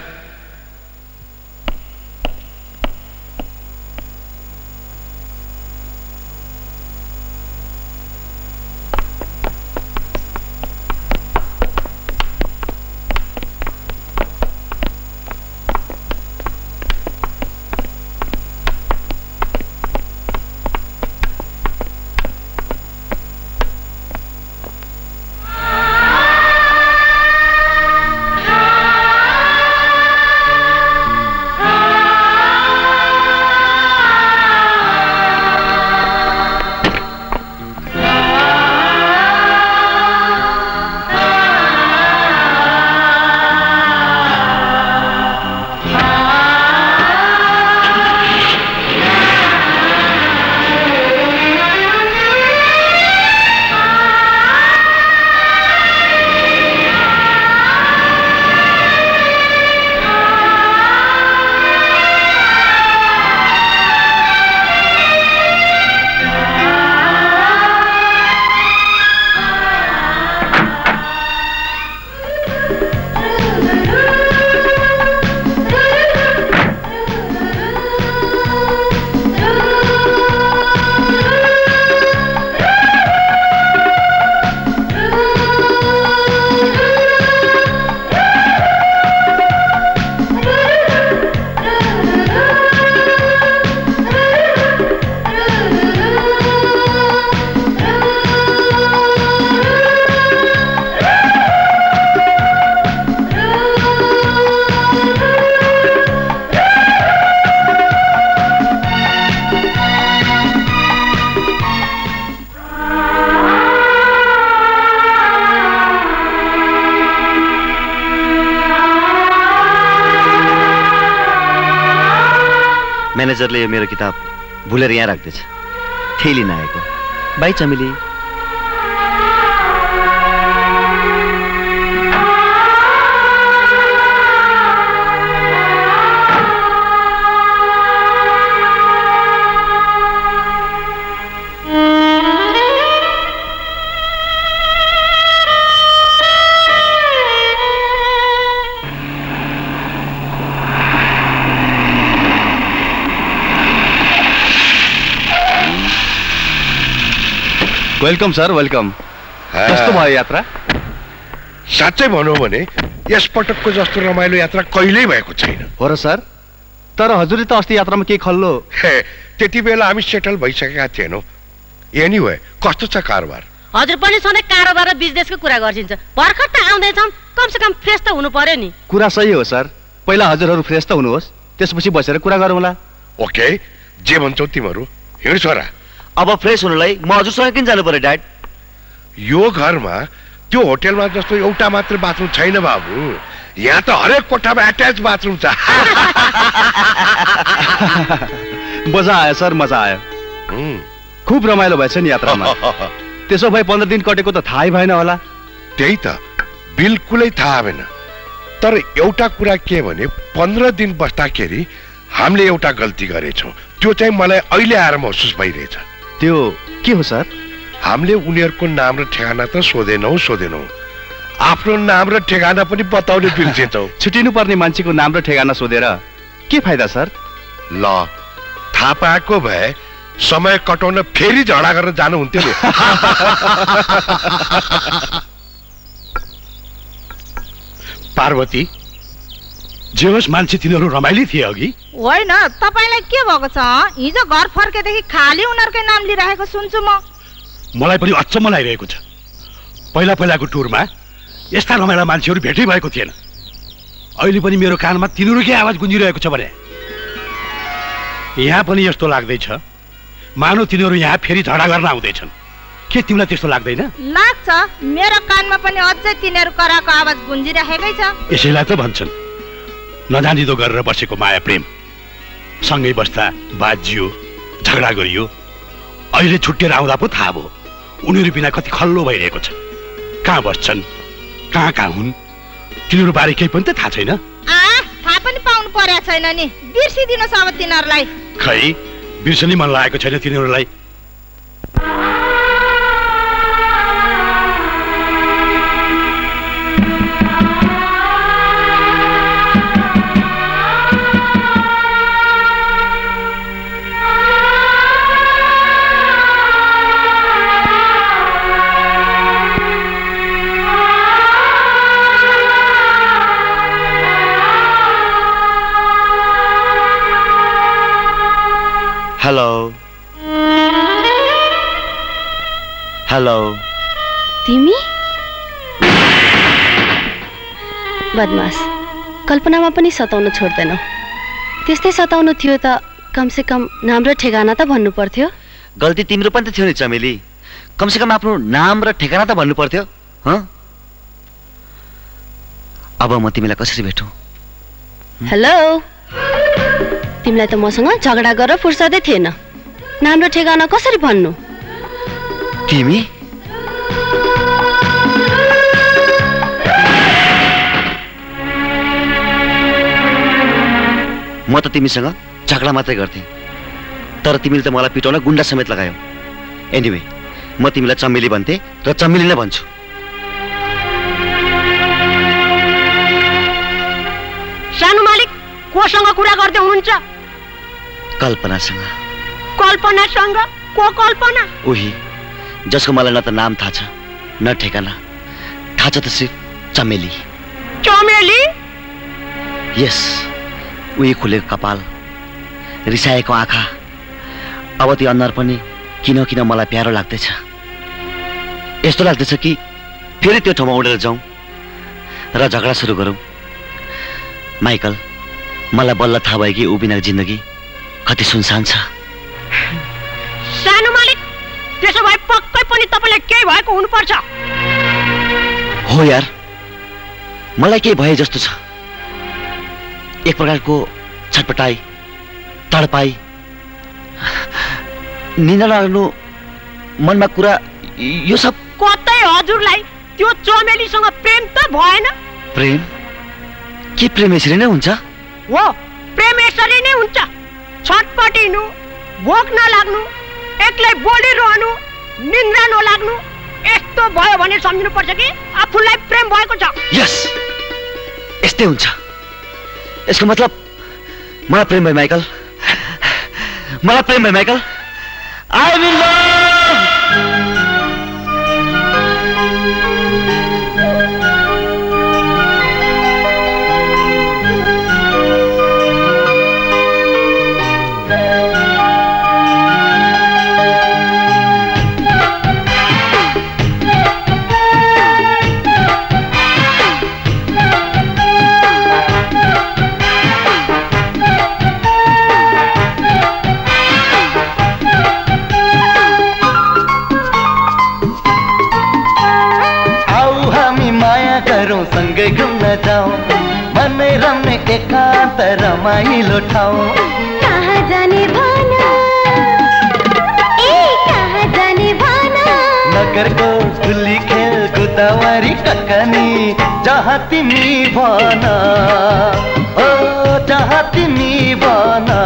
म्यानेजरले यो मेरो किताब भुलेर यहाँ राख्दैछ, त्यही लिन आएको। Bye Chameli. Welcome sir, welcome. कस्तो भयो यात्रा? साँच्चै भनौँ भने यस पटकको जस्तो रमाइलो यात्रा कहिल्यै भएको छैन। हो र सर? तर हजुरले त अस्ति यात्रामा के खल्लो? त्यति बेला हामी सेटल भइसकेका थिएनौँ। एनीवे कस्तो छ कारोबार? हजुर पनि सधैँ कारोबार र बिजनेसको कुरा गर्छिन्छ। भर्खर त आउँदैछौँ, कमसे कम फ्रेस त हुनु पर्यो नि। कुरा सही हो सर, पहिला हजुरहरू फ्रेस त हुनुहोस्, त्यसपछि बसेर कुरा गरौँला। ओके, जे भन्छौ तिमीहरू। हिँड छोरा। अब फ्रेस हुनलाई म हजुरसँग किन जानु पर्यो ड्याड? यो घरमा त्यो होटेलमा जस्तो एउटा मात्र बाथरुम छैन बाबु। यहाँ त हरेक कोठामा एट्याच बाथरुम छ। मजा आयो सर, मजा आयो। खुब रमाइलो भएछ नि यात्रामा। त्यसो भए पन्ध्र दिन कटेको त थाहै भएन होला। त्यही त, बिल्कुलै थाहा भएन। तर एउटा कुरा के भने पन्ध्र दिन बस्दाखेरि हामीले एउटा गल्ती गरेछौँ, त्यो चाहिँ मलाई अहिले आएर महसुस भइरहेछ। त्यो के हो सर? हामीले उनीहरूको नाम र ठेगाना त सोधेनौ सोधेनौ आफ्नो नाम र ठेगाना पनि बताउने बिर्सेछौ। छुटिनु पर्ने मान्छेको नाम र ठेगाना सोधेर के फाइदा सर? ल, थाहा पाएको भए समय कटाउन फेरि झगडा गरेर जानुहुन्थ्यो नि। पार्वती, जे होस् मान्छे तिनीहरू रमाइली थिए अघि। होइन, तपाईँलाई के भएको छ? हिजो घर फर्केदेखि खाली उनीहरूकै नाम लिइरहेको सुन्छु म। मलाई पनि अचम्म लागिरहेको छ। पहिला पहिलाको टुरमा यस्ता रमाइला मान्छेहरू भेटै भएको थिएन। अहिले पनि मेरो कानमा तिनीहरूकै आवाज गुन्जिरहेको छ भने यहाँ पनि यस्तो लाग्दैछ मानव तिनीहरू यहाँ फेरि झगडा गर्न आउँदैछन्। के तिमीलाई त्यस्तो लाग्दैन? लाग्छ, मेरो कानमा पनि अझै तिनीहरू कराको आवाज गुन्जिरहेकै छ। यसैलाई त भन्छन् नजानिदो गरेर बसेको माया प्रेम। सँगै बस्दा बाजियो, झगडा गरियो, अहिले छुट्टिएर आउँदा पो थाहा भयो उनीहरू बिना कति खल्लो भइरहेको छ। कहाँ बस्छन्, कहाँ कहाँ हुन्, तिनीहरू बारे केही पनि त थाहा छैन। आ, थाहा पनि पाउनु पर्या छैन नि, बिर्सिदिनुहोस् अब तिनीहरूलाई। खै, बिर्सनै मन लागेको छैन तिनीहरूलाई। Hello hello. तिमी? बदमास, कल्पनामा पनि सताउन छोड्दैनौ। त्यस्तै सताउनु थियो त कमसे कम नाम र ठेगाना त भन्नु पर्थ्यो। गल्ती तिम्रो पनि त थियो नि चमेली, कमसे कम आफ्नो नाम र ठेगाना त भन्नु पर्थ्यो। हँ, अब म तिमीलाई कसरी भेटौँ? हेलो, तिमीलाई त मसँग झगडा गरेर फुर्सदै थिएन, नाम र ठेगाना कसरी भन्नु? तिमी? म त तिमीसँग झगडा मात्रै गर्थेँ, तर तिमीले त मलाई पिटाउन गुन्डा समेत लगायौ। एनिवे, म तिमीलाई चमेली भन्थे र चमेली नै भन्छु। सानो मालिक कोसँग कुरा गर्दै हुनुहुन्छ? कल्पनासँग। कल्पनासँग? को कल्पना? उही जसको मलाई न त नाम थाहा छ न ठेगाना, थाहा छ त सिर्फ चमेली। चमेली? यस, उही खुलेको कपाल, रिसाएको आँखा, अब त्यो अनुहार पनि किन किन मलाई प्यारो लाग्दैछ। यस्तो लाग्दैछ कि फेरि त्यो ठाउँमा उडेर जाउँ र झगडा सुरु गरौँ। माइकल, मलाई बल्ल थाहा भयो कि ऊ बिनाको जिन्दगी कति सुनसान छ। सानो मालिक, त्यसो भए पक्कै पनि तपाईँलाई केही भएको हुनुपर्छ। हो यार, मलाई केही भए जस्तो छ। एक प्रकारको छटपटाई, तडपाई निन्दा लाग्नु मनमा कुरा यो सब कतै हजुरलाई त्यो चमेलीसँग प्रेम त भएन? प्रेम के प्रेम यसरी नै हुन्छ? हो, प्रेम यसरी नै हुन्छ। छटपटिनु, भोक नलाग्नु, एक्लै बोलिरहनु, निन्द्रा नलाग्नु, यस्तो भयो भने सम्झिनु पर्छ कि आफूलाई प्रेम भएको छ। यस, यस्तै हुन्छ। यसको मतलब मलाई प्रेम भयो माइकल, मलाई प्रेम भयो Michael. I am in love. सँगै घुम्न जाऊं, मनै रम्ने एकान्त रमाइलो ठाउँ। कहाँ जाने भना, ए कहाँ जाने भना, नगरको गुली खेल गोदावरी ककनी, जहाँ तिमी भना, ओ जहाँ तिमी भना।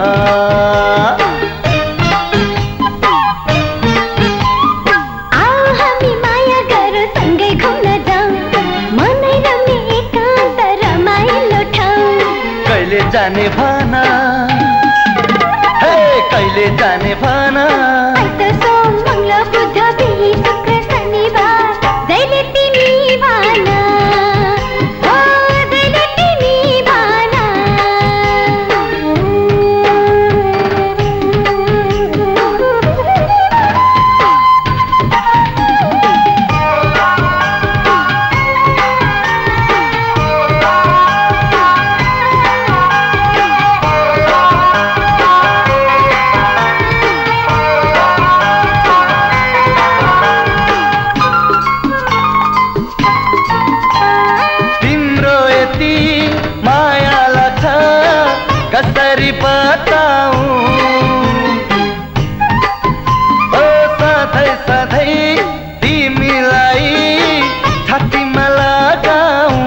जाने भना, हे कहिले जाने भना, सोम मंगल बुध बिही शुक्र शनिबार, जहिले तिमी भना, ओ जहिले तिमी भना। कसरी बताऊं, ओ सधैँ सधैँ तिमीलाई छातीमा लगाऊं।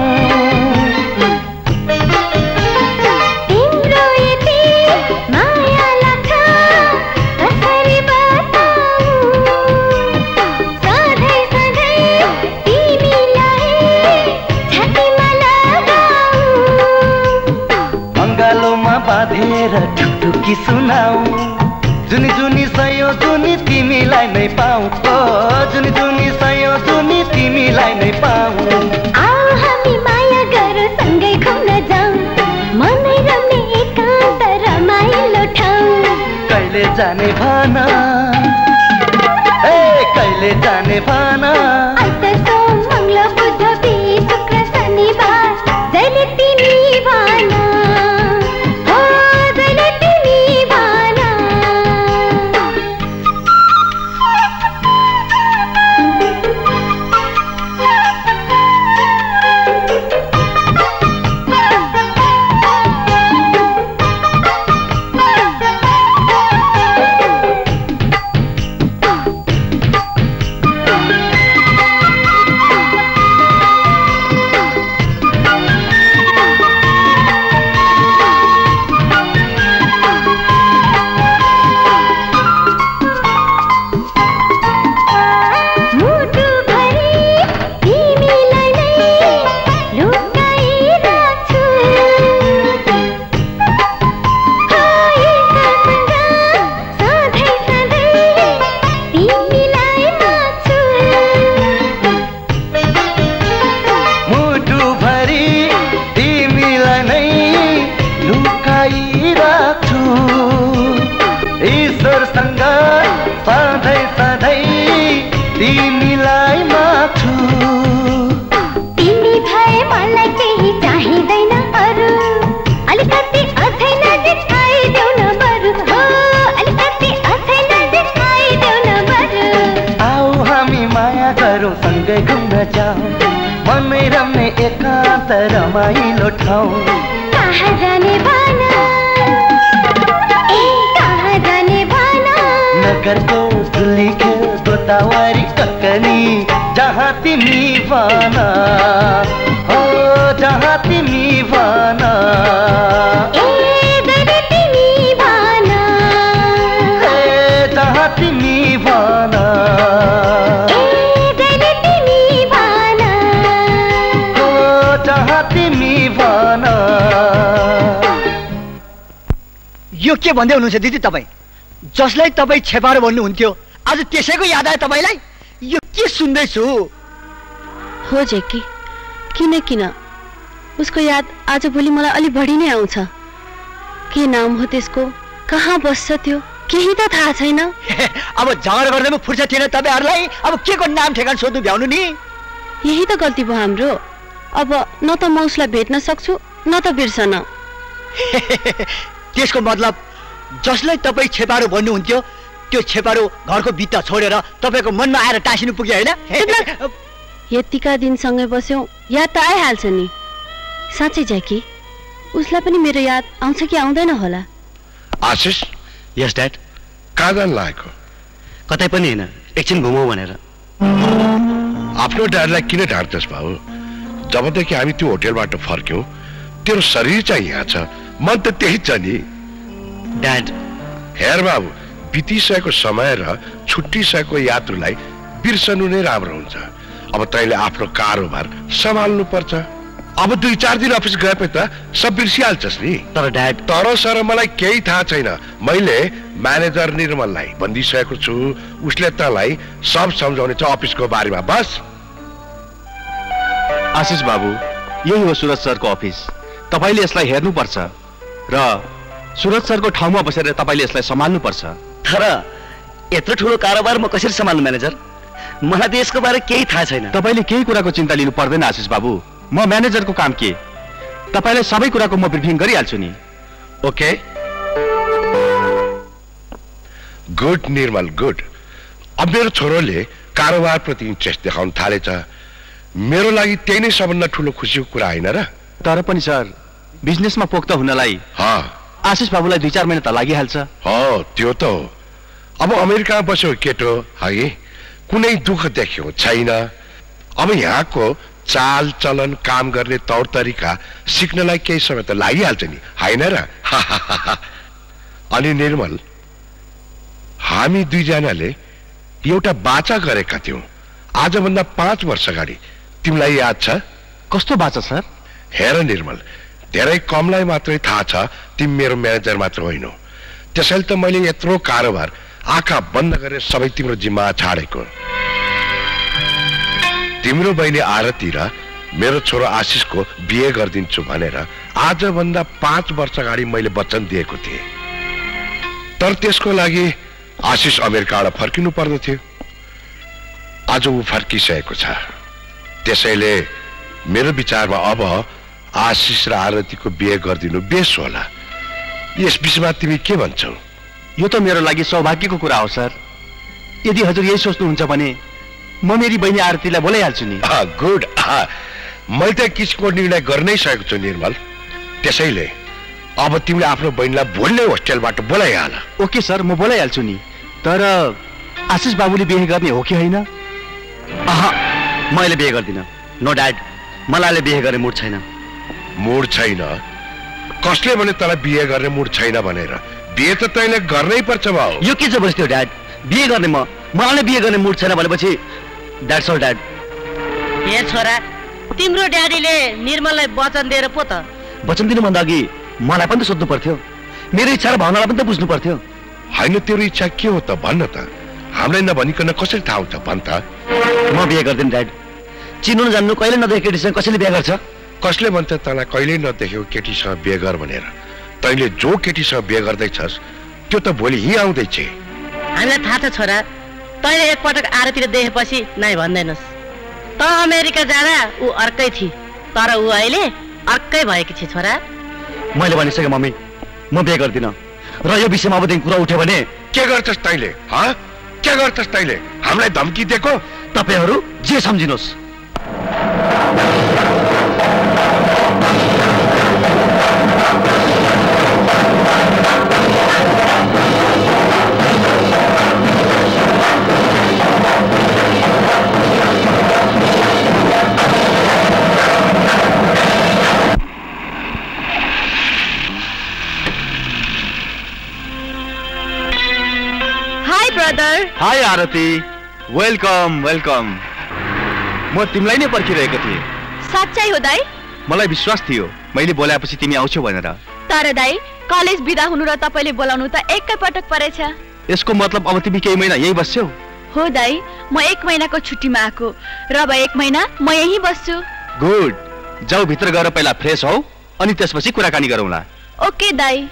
तिम्रो यति माया लाग्छ कसरी बताऊं, सधैँ सधैँ तिमीलाई छातीमा लगाऊं। अङ्गालोमा बाँधेर ठुकठुकी सुनाऊ, जुनी जुनी सयो जुनी तिमीलाई नै पाऊँ, ओ जुनी जुनी सयो जुनी तिमीलाई नै पाऊँ। आओ हामी माया गरौँ, सँगै घुम्न जाऊँ, मनै रम्ने एकान्त रमाइलो ठाउँ। कहिले जाने भना, ए कहिले जाने भना, आइतबार सोम मंगल बुध बिही शुक्र शनिबार, जहिले तिमी भना, ओ जहिले तिमी भना। ईश्वरसँग सधैँ सधैँ तिमीलाई माग्छु। तिमी भए मलाई केही चाहिँदैन अरू, अलिकति अझै नजिक आइदेऊ न बरु, हो अलिकति अझै नजिक आइदेऊ न बरु। आऊ हामी माया गरौँ, सँगै घुम्न जाऊँ, मनै रम्ने एकान्त रमाइलो ठाउँ। कहाँ जाने भन, ए पोखरको धुली खेल गोदावरी ककनी जहाँ तिमी भन हो जहाँ तिमी भन तिमी भन हो जहाँ तिमी भन। यो के भन्दै हुनुहुन्छ दिदी तपाईँ? जसलाई तपाईँ छेपारो भन्नुहुन्थ्यो आज त्यसैको याद आयो तपाईँलाई? यो के सुन्दैछु? हो जेकी, किन किन उसको याद आज भोलि मलाई अलि बढी नै आउँछ। के नाम हो त्यसको, कहाँ बस्छ त्यो, केही त थाहा छैन। अब झगडा गर्दैमा फुर्सद थिएन तपाईँहरूलाई, अब के को नाम ठेगान सोध्नु भ्याउनु नि? यही त गल्ती भयो हाम्रो। अब न त म उसलाई भेट्न सक्छु न त बिर्सन। त्यसको मतलब जसलाई तपाईँ छेपारो भन्नुहुन्थ्यो त्यो छेपारो घरको भित्ता छोडेर तपाईँको मनमा आएर टाँसिनु पुग्यो होइन? यतिका दिनसँगै बस्यौँ, याद त आइहाल्छ नि। साँच्चै ज्याकी, उसलाई पनि मेरो याद आउँछ कि आउँदैन होला? आशिष। Yes dad. कहाँ जान लागेको? कतै पनि होइन, एकछिन घुमौँ भनेर। आफ्नो ड्याडलाई किन ढाँट्छस् भाउ? जबदेखि हामी त्यो होटेलबाट फर्क्यौँ तेरो शरीर चाहिँ यहाँ छ, मन त त्यही छ नि। ड्याड हेर बाबु, बितिसकेको समय र छुट्टिसकेको यात्रुलाई बिर्सनु नै राम्रो हुन्छ। अब तैँले आफ्नो कारोबार सम्हाल्नु पर्छ। अब दुई चार दिन अफिस गएपछि त सब बिर्सिहाल्छस् नि। तर ड्याड तर सर मलाई केही थाहा छैन। मैले म्यानेजर निर्मललाई भनिदिइसकेको छु, उसले तँलाई सब सम्झाउने छ अफिसको बारेमा। बस। आशिष बाबु, यही हो सुरज सरको अफिस। तपाईँले यसलाई हेर्नुपर्छ र सुरज सरको ठाउँमा बसेर तपाईँले यसलाई सम्हाल्नु पर्छ। तर यत्रो ठुलो कारोबार म कसरी सम्हाल्नु म्यानेजर? मलाई त यसको बारे केही थाहा छैन। तपाईँले केही कुराको चिन्ता लिनु पर्दैन आशिष बाबु, म म्यानेजरको काम के, तपाईँलाई सबै कुराको म ब्रिफिङ गरिहाल्छु नि। Okay good Nirmal, good. अब मेरो छोरोले कारोबार प्रति इन्ट्रेस्ट देखाउन थालेछ। मेरो लागि त्यही नै सबभन्दा ठुलो खुसीको कुरा होइन र? तर पनि सर, बिजनेसमा पोख्त हुनलाई आशिष बाबुलाई दुई चार महिना त लागिहाल्छ। हो त्यो त हो। अब अमेरिकामा बस्यो केटो है, कुनै दुःख देख्यो छैन। अब यहाँको चाल चलन, काम गर्ने तौर तरिका सिक्नलाई केही समय त लागिहाल्छ नि, होइन र? अनि निर्मल, हामी दुईजनाले एउटा बाचा गरेका थियौँ आजभन्दा पाँच वर्ष अगाडि। तिमीलाई याद छ? कस्तो बाचा सर? हेर निर्मल, धेरै कमलाई मात्रै थाहा छ तिमी मेरो म्यानेजर मात्र होइनौ। त्यसैले त मैले यत्रो कारोबार आँखा बन्द गरेर सबै तिम्रो जिम्मा छाडेको। तिम्रो बहिनी आरती र मेरो छोरो आशिषको बिहे गरिदिन्छु भनेर आजभन्दा पाँच वर्ष अगाडि मैले वचन दिएको थिएँ। तर त्यसको लागि आशिष अमेरिकाबाट फर्किनु पर्दथ्यो। आज ऊ फर्किसकेको छ। त्यसैले मेरो विचारमा अब आशिष र आरतीको बिहे गरिदिनु बेस होला। यस विषयमा तिमी के भन्छौ? यो त मेरो लागि सौभाग्यको कुरा हो सर। यदि हजुर यही सोच्नुहुन्छ भने म मेरी बहिनी आरतीलाई बोलाइहाल्छु नि। गुड। मैले त किसिमको निर्णय गर्नै सकेको छु निर्मल। त्यसैले अब तिमीले आफ्नो बहिनीलाई भोलि नै होस्टेलबाट बोलाइहाल। ओके सर, म बोलाइहाल्छु नि। तर आशिष बाबुले बिहे गर्ने हो कि होइन? अह, मैले बिहे गर्दिनँ। नो ड्याड, मलाई बिहे गर्ने मुड छैन। मुड छैन? कसले भने तँलाई बिहे गर्ने मुड छैन भनेर? बिहे त तैँले गर्नै पर्छ भाउ। यो के जबरजस्ती हो ड्याड? बिहे गर्ने म मलाई बिहे गर्ने मुड छैन भनेपछि द्याट्स अल ड्याड। हे छोरा, तिम्रो ड्याडीले निर्मललाई वचन दिएर पो त? वचन दिनुभन्दा अघि मलाई पनि त सोध्नु पर्थ्यो। मेरो इच्छा र भावनालाई पनि त बुझ्नु पर्थ्यो। होइन, तेरो इच्छा के हो त भन्न त। हामीलाई नभनिकन कसरी थाहा हुन्छ भन् त? म बिहे गर्दिनँ ड्याड। चिन्नु नजान्नु कहिले नदेखेको केटीसँग कसैले बिहे गर्छ? कसले भन्छ तँलाई कहिल्यै नदेखेको केटीसँग बिहे गर भनेर? तैँले जो केटीसँग बिहे गर्दैछस् त्यो त भोलि यहीँ आउँदैछ। हामीलाई थाहा छ छोरा, तैँले एकपटक आरतिर देखेपछि नै भन्दैनस्। त अमेरिका जाँदा ऊ अर्कै थिए, तर ऊ अहिले अर्कै भएकी छ छोरा। मैले भनिसकेँ मम्मी, म बिहे गर्दिनँ। र यो विषयमा अबदेखि कुरा उठ्यो भने के गर्छस् तैँले? हाँ, के गर्छस् तैँले? हामीलाई धम्की दिएको? तपाईँहरू जे सम्झिनुहोस्। Brother. Hi Aarti, welcome welcome. म तिमीलाई नै पर्खिरहेको थिएँ। साँच्चै हो दाइ? मलाई विश्वास थियो मैले बोलाएपछि तिमी आउँछौ भनेर। तर दाइ कलेज बिदा हुनु र तपाईले बोलाउनु त एकै पटक परेछ। यसको मतलब अब तिमी केही महिना यही बस्छौ? हो दाइ, म एक महिनाको छुट्टीमा आएको र अब एक महिना म यही बस्छु। गुड, जाऊ भित्र गएर पहिला फ्रेस हौ अनि त्यसपछि कुराकानी गरौँला। ओके दाइ।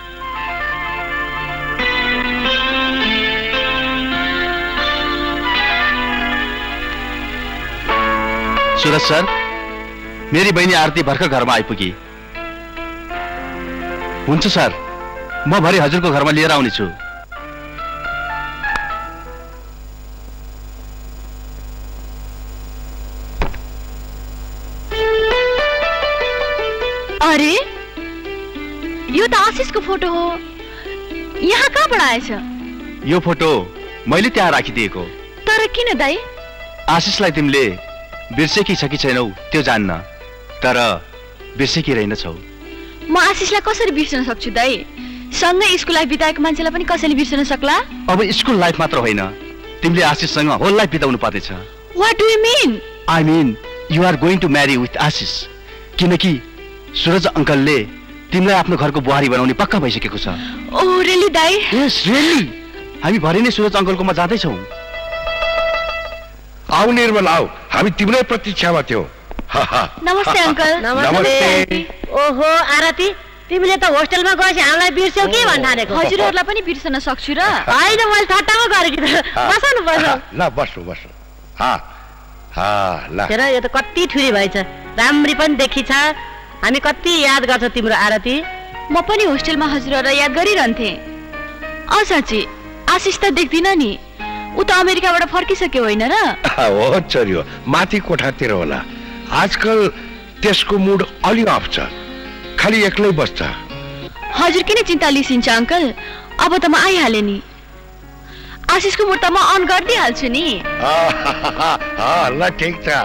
सुरज सर, मेरी बहिनी आरती भर्खर घरमा आइपुगी। हुन्छ सर, म भरे हजुरको घरमा लिएर आउनेछु। अरे यो त आशिषको फोटो हो। यहाँ कहाँबाट आएछ? यो फोटो मैले त्यहाँ राखिदिएको। तर किन दाइ? आशिषलाई तिमीले बिर्सेकी छ कि छैनौ त्यो जान्न, तर बिर्सेकी रहेनछौ। म आशिषलाई कसरी बिर्सन सक्छु दाइ? सँगै स्कुल लाइफ बिताएको मान्छेलाई पनि कसैले बिर्सन सक्ला? अब स्कुल लाइफ मात्र होइन, तिमीले आशिषसँग होल लाइफ बिताउनु पर्नेछ। What do you mean? I mean, you are going to marry with आशिष। किनकि सुरज अंकलले तिमीलाई आफ्नो घरको बुहारी बनाउने पक्का भइसकेको छ। ओह रियली दाइ? Yes really. हामी भरे नै सुरज अंकलकोमा जाँदै छौँ। आऊ निर्मल आऊ, हामी तिम्रै प्रतीक्षामा थियौँ। नमस्ते अंकल। नमस्ते। ओहो आरती, तिमीले त होस्टेलमा गएपछि हामीलाई बिर्स्यौ के भन्न थालेको? हजुरहरूलाई पनि बिर्सन सक्छु र? होइन, मैले ठट्टामा गरेकी त। बस न बस। ल बस्नु बस्नु। हा हा ल। हेर यो त कति ठुरी भएछ, राम्री पनि देखी छ। हामी कति याद गर्छौँ तिम्रो आरती। म पनि होस्टेलमा हजुरहरूलाई याद गरिरहन्थे। अँ साँच्ची, आशिष त देख्दिन नि, ऊ त अमेरिकाबाट फर्किसक्यो होइन र? हो छोरी हो, माथि कोठातिर होला। आजकल त्यसको मुड अलि अफ छ, खालि एक्लै बस्छ। हजुर किन चिन्ता लिसिन्छ अंकल? अब त म आइहालेँ नि। आशिषको मुड त म अन गरिदिइहाल्छु नि। ल ठिक छ।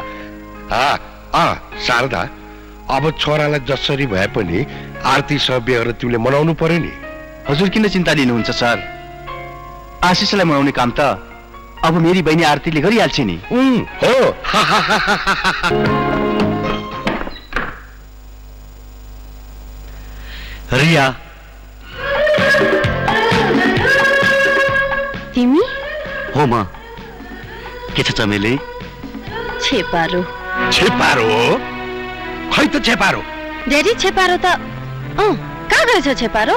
शारदा, अब छोरालाई जसरी भए पनि आरतीसँग बिहे गरेर तिमीले मनाउनु पर्यो नि। हजुर किन चिन्ता लिनुहुन्छ सर? आशिषलाई मनाउने काम त अब मेरी बहिनी आरतीले गरिहाल्छ नि। हो। रिया, तिमी? हो म। के छ चमेली? छेपारो। छेपारो? खै त छेपारो? ड्याडी छेपारो त अँ कहाँ गएछ छेपारो?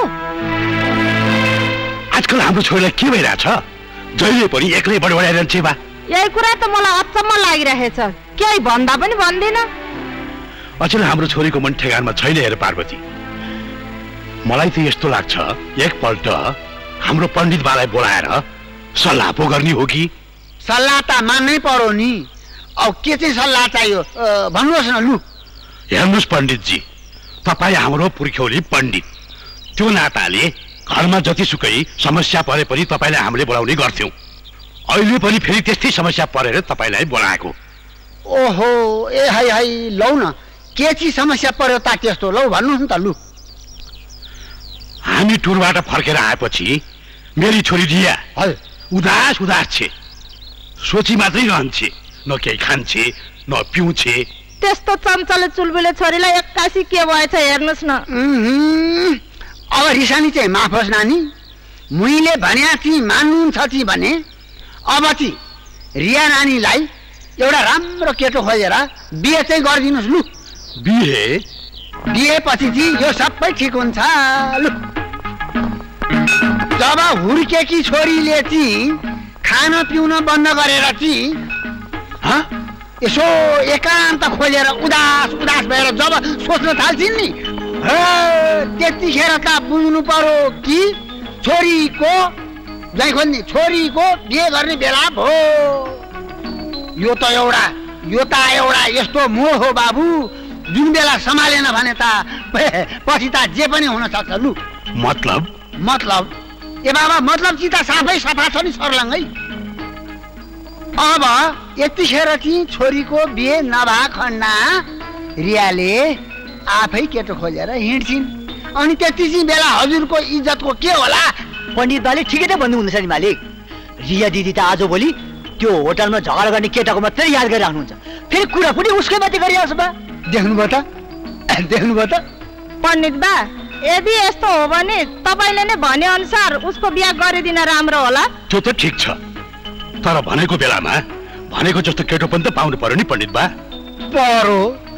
आजकल हाम्रो छोरीलाई के भइरहेछ? जहिले पनि एक्लै बडबडाइरहन्छ बा। यही कुरा त मलाई अचम्म लागिरहेछ, केही भन्दा पनि भन्दिन। अचेल हाम्रो छोरीको मन ठेगानमा छैन। हेर पार्वती, मलाई त यस्तो लाग्छ एकपल्ट हाम्रो पण्डित बालाई बोलाएर सल्लाह पो गर्ने हो कि? सल्लाह त मान्नै पर्यो नि। अब के चाहिँ सल्लाह चाहियो भन्नुहोस् न। लु हेर्नुहोस् पण्डितजी, तपाईँ हाम्रो पुर्ख्यौली पण्डित, त्यो नाताले घरमा जतिसुकै समस्या परे पनि तपाईँलाई हामीले बोलाउने गर्थ्यौँ। अहिले पनि फेरि त्यस्तै समस्या परेर तपाईँलाई बोलाएको। ओहो, ए हाई हाई, लौ न के चाहिँ समस्या पर्यो त त्यस्तो? लौ भन्नुहोस् न त। लु, हामी टुरबाट फर्केर आएपछि मेरी छोरी रिया उदास उदास छे, सोची मात्रै रहन्छे, न केही खान्छे न पिउँछे। त्यस्तो चम्चले चुलबुले छोरीलाई एक्कासी के भएछ हेर्नुहोस् न। अब रिसानी चाहिँ माफ होस् नानी, मुइले भन्या चाहिँ मान्नुहुन्छ कि भने अब चाहिँ रिया नानीलाई एउटा राम्रो केटो खोजेर बिहे चाहिँ गरिदिनुहोस्। लु बिहे? बिहेपछि चाहिँ यो सबै ठिक हुन्छ। लु, जब हुर्केकी छोरीले चाहिँ खान पिउन बन्द गरेर चाहिँ यसो एकान्त खोजेर उदास उदास भएर जब सोच्न थाल्छिन् नि, त्यतिखेर त बुझ्नु पर्यो कि छोरीको जै खोज्ने छोरीको बिहे गर्ने बेला भयो। यो त एउटा यो त एउटा यस्तो मोह हो बाबु, जुन बेला सम्हालेन भने त पछि त जे पनि हुन सक्छ। लु मतलब मतलब ए बाबा, मतलब चाहिँ त साफै सफा छ नि सर्लङ्गै। अब यतिखेर चाहिँ छोरीको बिहे नभए खण्डमा रियाले आफै केटो खोजेर हिँड्छिन्, अनि त्यति चाहिँ बेला हजुरको इज्जतको के होला? पण्डित बाले ठिकै त भन्नुहुँदैछ नि मालिक। रिया दिदी त आजभोलि त्यो होटलमा झगडा गर्ने केटाको मात्रै याद गरिराख्नुहुन्छ, फेरि कुरा पनि उसकै माथि गरिहाल्छ बा। देख्नुभयो त देख्नुभयो त पण्डित बा, यदि यस्तो हो भने तपाईँले नै भने अनुसार उसको बिहा गरिदिन राम्रो होला। त्यो त ठिक छ, तर भनेको बेलामा भनेको जस्तो केटो पनि त पाउनु पर्यो नि पण्डित बा। परो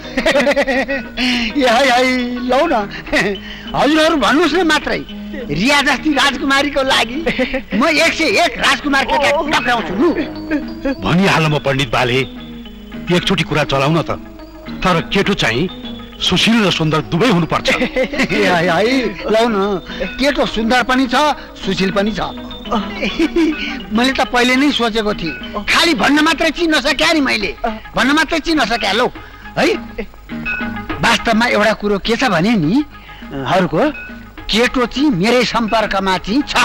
लौ न हजुरहरू भन्नुहोस् न मात्रै, रिया जस्ती राजकुमारीको लागि म एक सय एक राजकुमार केटा टक्राउँछु लु। भनिहाल्नु म पण्डित बाले, एकचोटि कुरा चलाउन त, तर केटो चाहिँ सुशील र सुन्दर दुवै हुनुपर्छ। लौ न, केटो सुन्दर पनि छ सुशील पनि छ। मैले त पहिले नै सोचेको थिएँ, खालि भन्न मात्रै चिन्न सके नि, मैले भन्न मात्रै चिन्न सके लौ है। वास्तवमा एउटा कुरो के छ भने नि हरूको केटो चाहिँ मेरै सम्पर्कमा चाहिँ छ।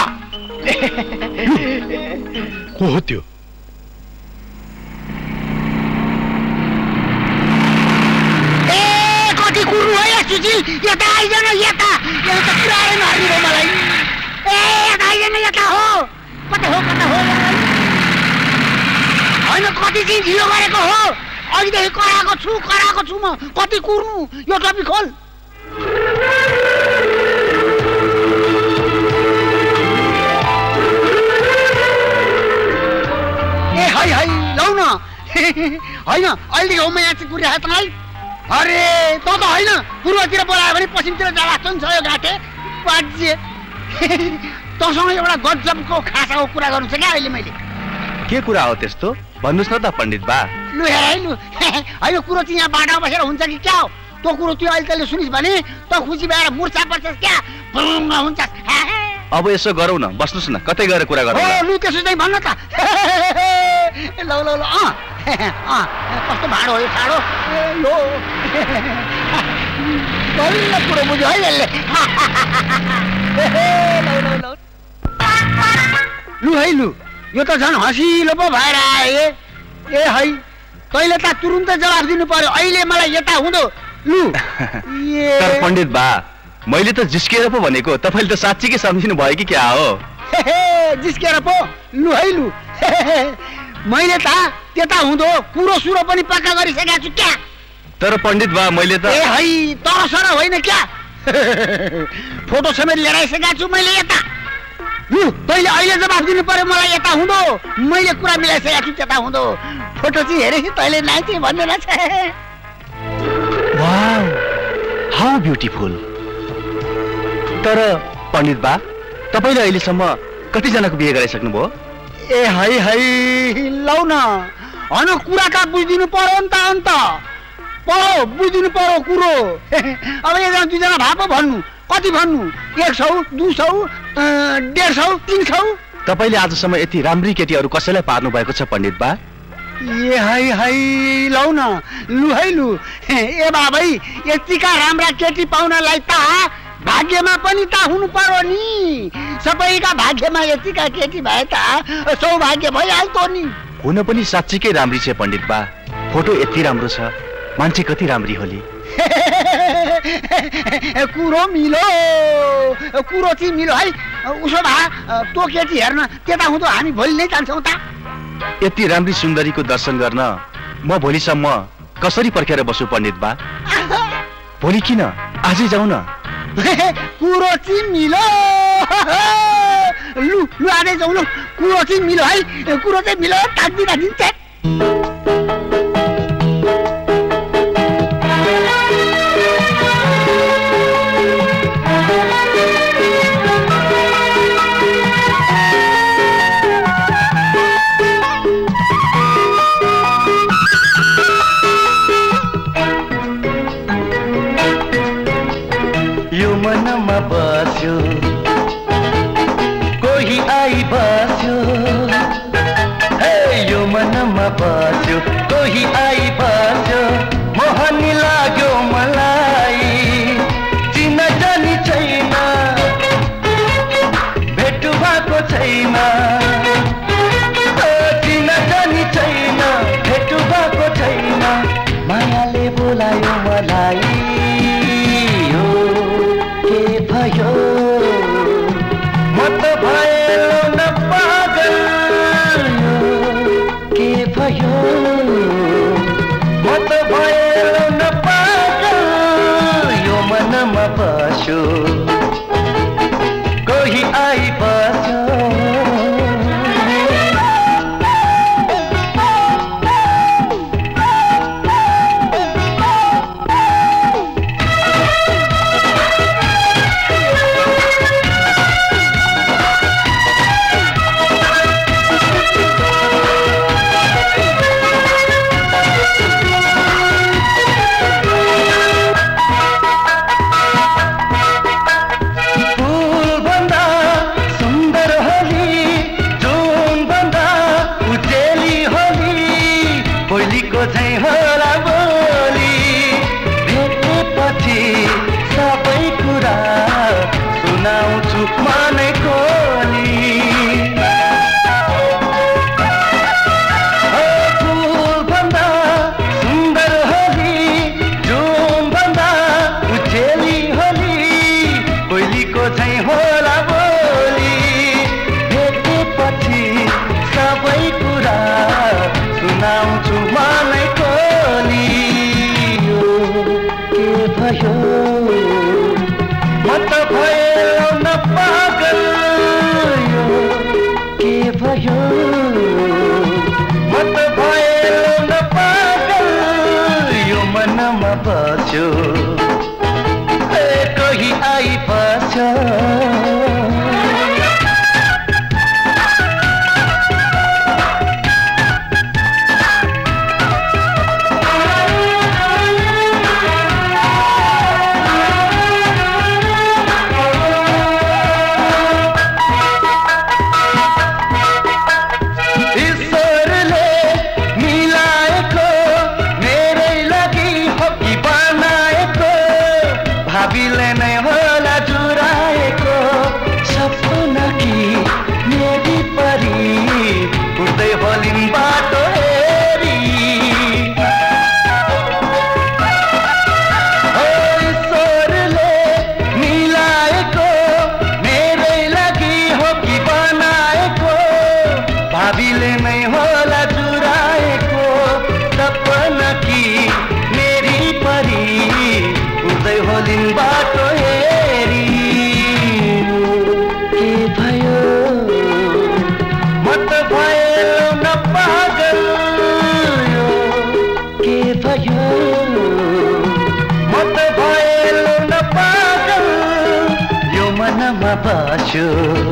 को हो त्यो? ए कति कुरो हो या सुशील, यता आइजन यता, यहाँ त पुरानै मारिदियो मलाई। ए यता आइजन यता, हो कता हो कता हो होइन, कति चाहिँ ढिलो गरेको हो, अघिदेखि कराएको छु कराएको छु म, कति कुर्नु यो टपिक खोल। ए है है लौ न होइन, अहिले हो म यहाँ चाहिँ कुरिरहेको तँलाई। अरे त त होइन, पूर्वतिर बोलायो भने पश्चिमतिर जालास्तो नि छ यो घाटे बाजे। तँसँग एउटा गजबको खासाको कुरा गर्नु छ क्या अहिले मैले। के कुरा हो त्यस्तो, भन्नुहोस् न त पण्डित बा। लु हेर लु, होइन कुरो चाहिँ यहाँ बाटामा बसेर हुन्छ कि क्या हो, त्यो कुरो त्यो अहिले तैँले सुनिस् भने त खुसी भएर मुर्छा पर्छस् क्या, हुन्छस्। अब यसो गरौँ न, बस्नुहोस् न, कतै गएर कुरा गरौँ। लु त्यसो चाहिँ भन्न त। लौ लौ लौ अँ अँ कस्तो भाडो हो यो साडो यो, बलियो कुरो बुझ्यो है यसले। लु है लु, यो त झन् हँसिलो पो भएर आए। ए है तैँले त तुरुन्तै जवाफ दिनु पर्यो, अहिले मलाई यता हुँदो लु। तर पण्डित बा, मैले त जिस्केर पो भनेको, तपाईँले त साँच्चीकै सम्झिनु भयो कि क्या हो? जिस्केर पो लु है लु, मैले त त्यता हुँदो कुरो सुरो पनि पक्का गरिसकेको छु क्या। तर पण्डित बा मैले त ए है तर सर होइन क्या, फोटो समेत लिएर आइसकेको छु मैले यता। लु तैँले अहिले जवाफ दिनु पर्यो मलाई यता हुँदो, मैले कुरा मिलाइसकेको छु त्यता हुँदो। फोटो चाहिँ हेरेँ तैँले नाइ चाहिँ भन्दैन छ। Wow how beautiful. तर पण्डित बा, तपाईँले अहिलेसम्म कतिजनाको बिहे गराइसक्नुभयो? ए है है लौ न, होइन कुरा त बुझिदिनु पर्यो नि त, अन्त पर्यो बुझिदिनु पर्यो कुरो। अब एकजना दुईजना भए पो भन्नु, कति भन्नु, एक सौ दुई सौ डेढ सौ तिन सौ। तपाईँले आजसम्म यति राम्री केटीहरू कसैलाई पार्नु भएको छ पण्डित बा? ए है है लौ न, लु है लु, ए बाबै यतिका राम्रा केटी पाउनलाई त भाग्यमा पनि त हुनु पर्यो नि, सबैका भाग्यमा यतिका केटी भए त सौभाग्य भइहाल्थ्यो नि। हुन पनि साँच्चीकै राम्री छ पण्डित बा, फोटो यति राम्रो छ, मान्छे कति राम्री होली। कुरो मिलो कुरो चाहिँ मिलो है। उसो भए त्यो केटी हेर्न त्यता हुँदो हामी भोलि नै जान्छौँ त। यति राम्री सुन्दरीको दर्शन गर्न म भोलिसम्म कसरी पर्खेर बसु पण्डित बा? भोलि किन, आजै जाउँ न। कुरो चाहिँ मिलो, लु लु आजै जाउँ ल, कुरो चाहिँ मिलो है, कुरो चाहिँ मिलो, ताकि राखिन्छ। मनमा बस्यो कोही आई बस्यो, हे यो मनमा बस्यो कोही आई बस्यो, मोहनी लाग्यो मलाई, चिना जानी छैन, भेट भएको छैन, चिना जानी छैन, भेट भएको छैन, मायाले बोलायो मलाई, भयो म त भएँ न पागल। भयो म त भएलो न पागल यो मनमा बस्यो ए कोही आइपर्छ बस्यो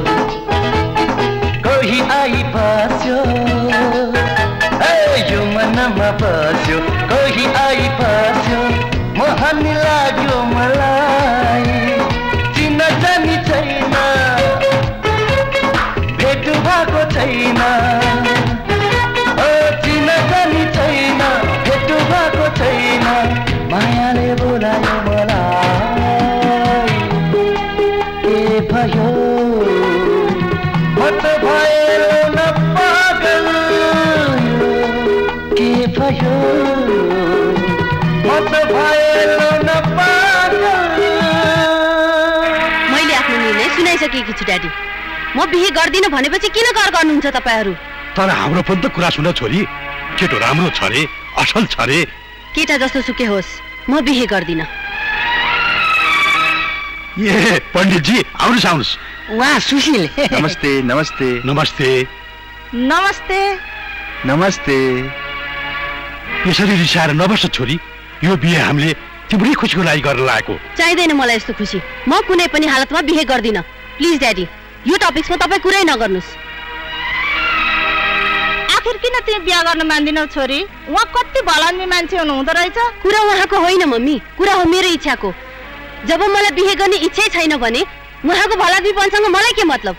कोही आइपर्छ यो मनमा बस्यो कोही आइपर्छ मोहन लाग्यो मलाई चिन्न जानी छैन भेट भएको छैन ओ चिन्न जानी छैन भेट भएको छैन मायाले बोलायो मलाई भयो म त भएलो न पागल के भयो म त भएलो न पागल। मैले आफ्नो निर्णय सुनाइसकेकी छु ड्याडी। म बिहे गर्दिनँ भनेपछि किन कर गर्नुहुन्छ तपाईहरू? तर हाम्रो पनि त कुरा सुन छोरी, केटो राम्रो छ रे, असल छ रे। केटा जस्तो सुके होस्, म बिहे गर्दिनँ। ए पण्डितजी आउनुहोस् आउनुहोस्। वाह सुशील। नमस्ते नमस्ते नमस्ते नमस्ते नमस्ते। यसरी रिसाएर नबस छोरी, यो बिहे हामीले तिम्रै खुसीको लागि गर्न लागेको। चाहिँदैन मलाई यस्तो खुसी। म कुनै पनि हालतमा बिहे गर्दिनँ। प्लिज ड्याडी, यो टपिक्समा तपाईँ कुरै नगर्नुहोस्। आखिर किन तिमी बिहा गर्न मान्दिनौ छोरी? उहाँ कति भलान्ने मान्छे हुनुहुँदो रहेछ। कुरा उहाँको होइन मम्मी, कुरा हो मेरो इच्छाको। जब मलाई बिहे गर्ने इच्छै छैन भने उहाँको भलादमीपनसँग मलाई के मतलब?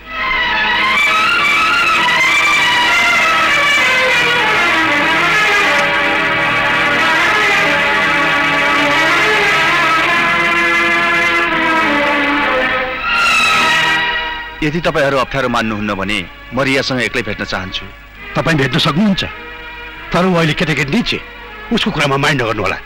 यदि तपाईहरू अप्ठ्यारो मान्नुहुन्न भने म रियासँग एक्लै भेट्न चाहन्छु। तपाईँ भेट्न सक्नुहुन्छ, तर ऊ अहिले केटाकेटी नै छ, उसको कुरामा माइन्ड नगर्नु होला।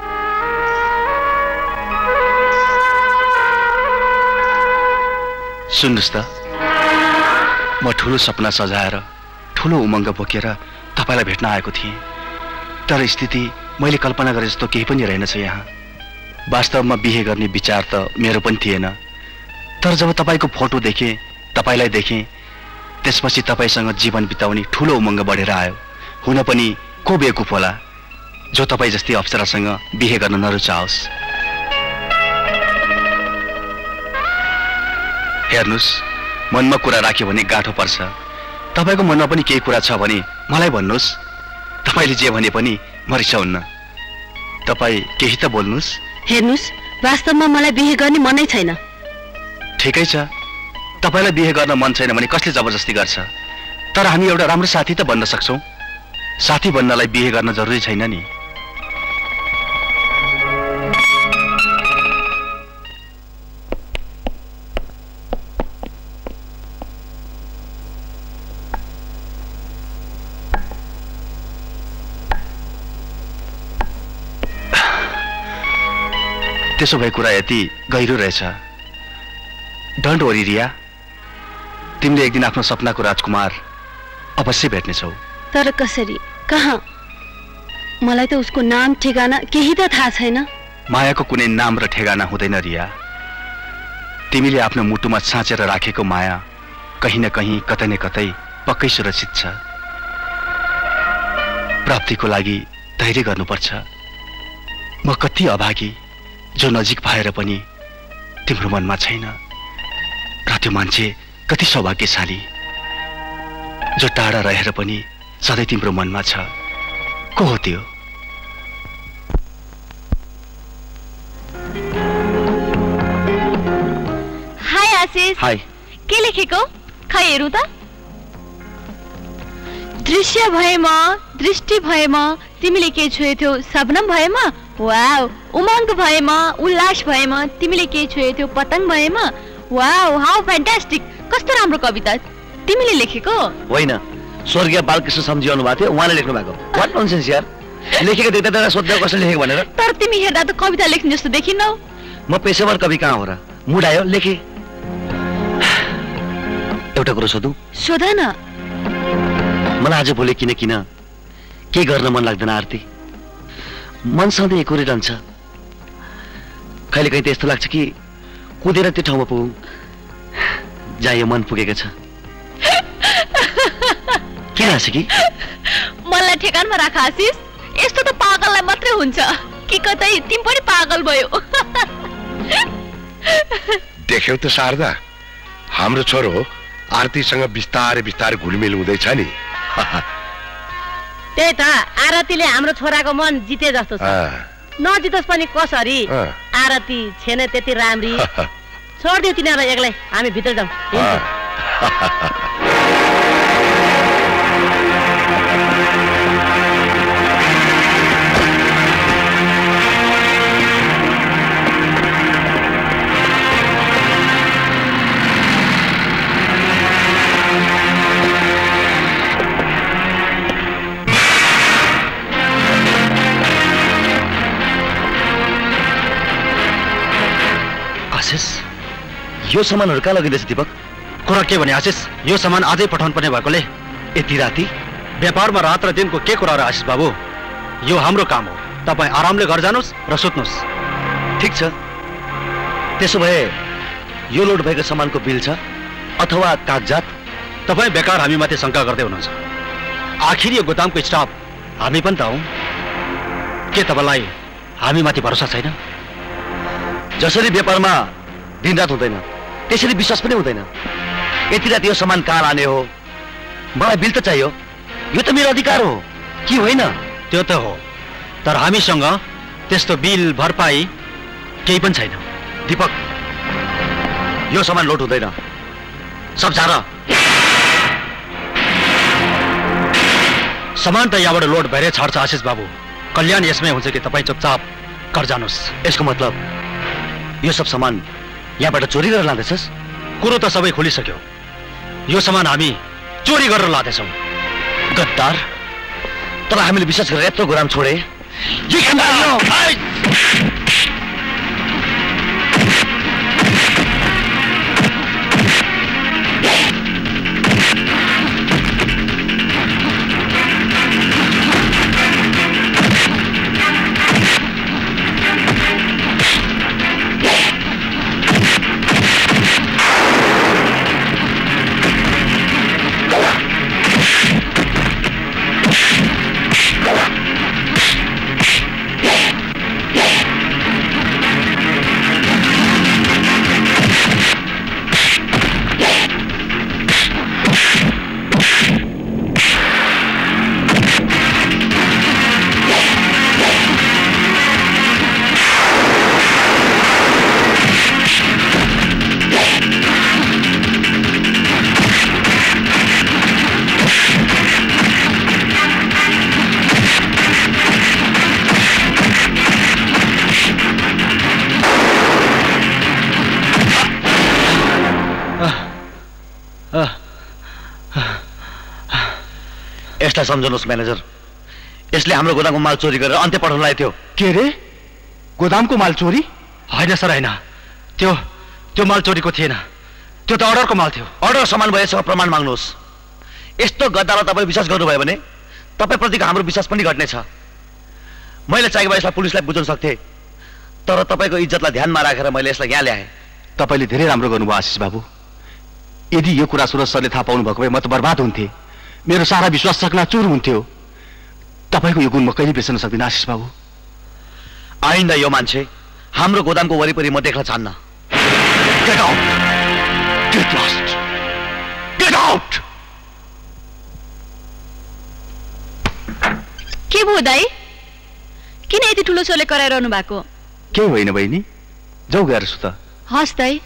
सुन्नुहोस् त, म ठुलो सपना सजाएर ठुलो उमङ्ग बोकेर तपाईँलाई भेट्न आएको थिएँ, तर स्थिति मैले कल्पना गरे जस्तो केही पनि रहेनछ यहाँ। वास्तवमा बिहे गर्ने विचार त मेरो पनि थिएन, तर जब तपाईँको फोटो देखेँ, तपाईँलाई देखेँ, त्यसपछि तपाईँसँग जीवन बिताउने ठुलो उमङ्ग बढेर आयो। हुन पनि को बेवकुफ होला जो तपाईँ जस्तै अप्सरासँग बिहे गर्न नरुचाओस्। हेर्नुहोस्, मनमा कुरा राख्यो भने गाँठो पर्छ। तपाईँको मनमा पनि केही कुरा छ भने मलाई भन्नुहोस्। तपाईँले जे भने पनि म रिसाउन्न। तपाईँ केही त बोल्नुहोस्। हेर्नुहोस्, वास्तवमा मलाई बिहे गर्ने मनै छैन। ठिकै छ, तपाईँलाई बिहे गर्न मन छैन भने कसले जबरजस्ती गर्छ? तर हामी एउटा राम्रो साथी त बन्न सक्छौँ। साथी बन्नलाई बिहे गर्न जरुरी छैन नि। त्यसो भए कुरा यति गहिरो रहेछ। डोन्ट वरी रिया, तिमीले एक दिन आफ्नो सपनाको राजकुमार अवश्य भेट्नेछौ। तर कसरी, कहाँ? मलाई त उसको नाम ठेगाना केही त थाहा छैन। मायाको कुनै नाम र ठेगाना हुँदैन रिया। तिमीले आफ्नो मुटुमा साँचेर राखेको माया कहीँ न कहीँ कतै न कतै पक्कै सुरक्षित छ। प्राप्तिको लागि धैर्य गर्नुपर्छ। म कति अभागी जो नजिक भएर पनि तिम्रो मनमा छैन, र त्यो मान्छे कति सौभाग्यशाली जो टाढा रहेर पनि सधैँ तिम्रो मनमा छ। को हो त्यो? हाय आशिष। हाय। के लेखेको खै हेरौँ त। दृश्य भएमा, दृष्टि भएमा तिमीले के छोएथ्यौ शबनम भएमा, वाउ। उमङ्ग भएमा, उल्लास भएमा तिमीले के छोएथ्यौ पतंग भएमा, वाउ। How fantastic. कस्तो राम्रो कविता तिमीले लेखेको। होइन, स्वर्गीय बालकृष्ण सम्झिनु भएको थियो, उहाँले लेख्नु भएको। व्हाट ननसेन्स यार। लेखेको देख्दा देख्दा सोध्दा कसले लेखेको भनेर। तर तिमी हेर्दा त कविता लेख्ने जस्तो देखिनौ। म पेशेवर कवि कहाँ हो र, मुड आयो लेखे। एउटा कुरो सोधौँ? सोध न। मलाई आज भोलि किन किन के गर्न मन लाग्दैन आरती। मन सधैँ एकोरिरहन्छ। कहिले कहीँ त यस्तो लाग्छ कि कुदेर त्यो ठाउँमा पुगौँ जहाँ यो मन पुगेको छ। किन हाँस कि? मनलाई ठेगानमा राख आशिष। यस्तो त पागललाई मात्रै हुन्छ कि कतै तिमी पनि पागल भयो। देख्यौ त शारदा, हाम्रो छोरो आरतीसँग बिस्तारै बिस्तारै घुलमिल हुँदैछ नि। त्यही त, आरतीले हाम्रो छोराको मन जिते जस्तो छ। नजितोस् पनि कसरी, आरती छेन त्यति राम्री। छोडिदियो तिनीहरूलाई एक्लै, हामी भित्र जाउँ। यो सामानहरू कहाँ लगिँदैछ दीपक? कुरा के भने आशिष, यो सामान आजै पठाउनु पर्ने भएकोले। यति राति व्यापारमा रात र दिनको के कुरा र आशिष बाबु, यो हाम्रो काम हो। तपाईँ आरामले घर जानुहोस् र सुत्नुहोस्। ठिक छ, त्यसो भए यो लोड भएको सामानको बिल छ अथवा कागजात? तपाईँ बेकार हामीमाथि शङ्का गर्दै हुनुहुन्छ। आखिर यो गोदामको स्टाफ हामी पनि त हौँ। के तपाईँलाई हामीमाथि भरोसा छैन? जसरी व्यापारमा दिनरात हुँदैन त्यसरी विश्वास पनि हुँदैन। यति राति यो सामान कहाँ लाने हो? मलाई बिल त चाहियो। यो त मेरो अधिकार हो कि होइन? त्यो त हो, तर हामीसँग त्यस्तो बिल भरपाई केही पनि छैन। दीपक, यो सामान लोड हुँदैन। सब झार। सामान त यहाँबाट लोड भएरै छाड्छ आशिष बाबु। कल्याण यसमै हुन्छ कि तपाईँ चुपचाप घर जानुहोस्। यसको मतलब यो सब सामान यहाँबाट चोरी गरेर लाँदैछस्? कुरो त सबै खुलिसक्यो। यो सामान हामी चोरी गरेर लाँदैछौँ। गद्दार, तर हामीले विश्वास गरेर यत्रो गोदाम छोडे। यसलाई सम्झनुहोस् म्यानेजर, यसले हाम्रो गोदामको माल चोरी गरेर अन्त्य पठाउन लागेको थियो। के रे? गोदामको माल चोरी? होइन सर, होइन। त्यो त्यो माल चोरीको थिएन, त्यो त अर्डरको माल थियो। अर्डर सामान भएसँग प्रमाण माग्नुहोस्। यस्तो गद्दारलाई तपाईँ विश्वास गर्नुभयो भने तपाईँप्रतिको हाम्रो विश्वास पनि घट्नेछ। मैले चाहेको भए यसलाई पुलिसलाई बुझाउन सक्थेँ, तर तपाईँको इज्जतलाई ध्यानमा राखेर मैले यसलाई यहाँ ल्याएँ। तपाईँले धेरै राम्रो गर्नुभयो आशिष बाबु। यदि यो कुरा सुरज सरले थाहा पाउनु भएको भए म त बर्बाद हुन्थे, मेरो सारा विश्वास चकनाचुर हुन्थ्यो। तपाईँको यो गुण म कहिले बिर्सन सक्दिनँ आशिष बाबु। आइन्दा यो मान्छे हाम्रो गोदामको वरिपरि म देख्न चाहन्न। Get out! Get lost! Get out! के भयो दाइ? किन यति ठुलो स्वरले कराइरहनु भएको? केही होइन बहिनी, जाऊ गएर सुत। हस् दाइ।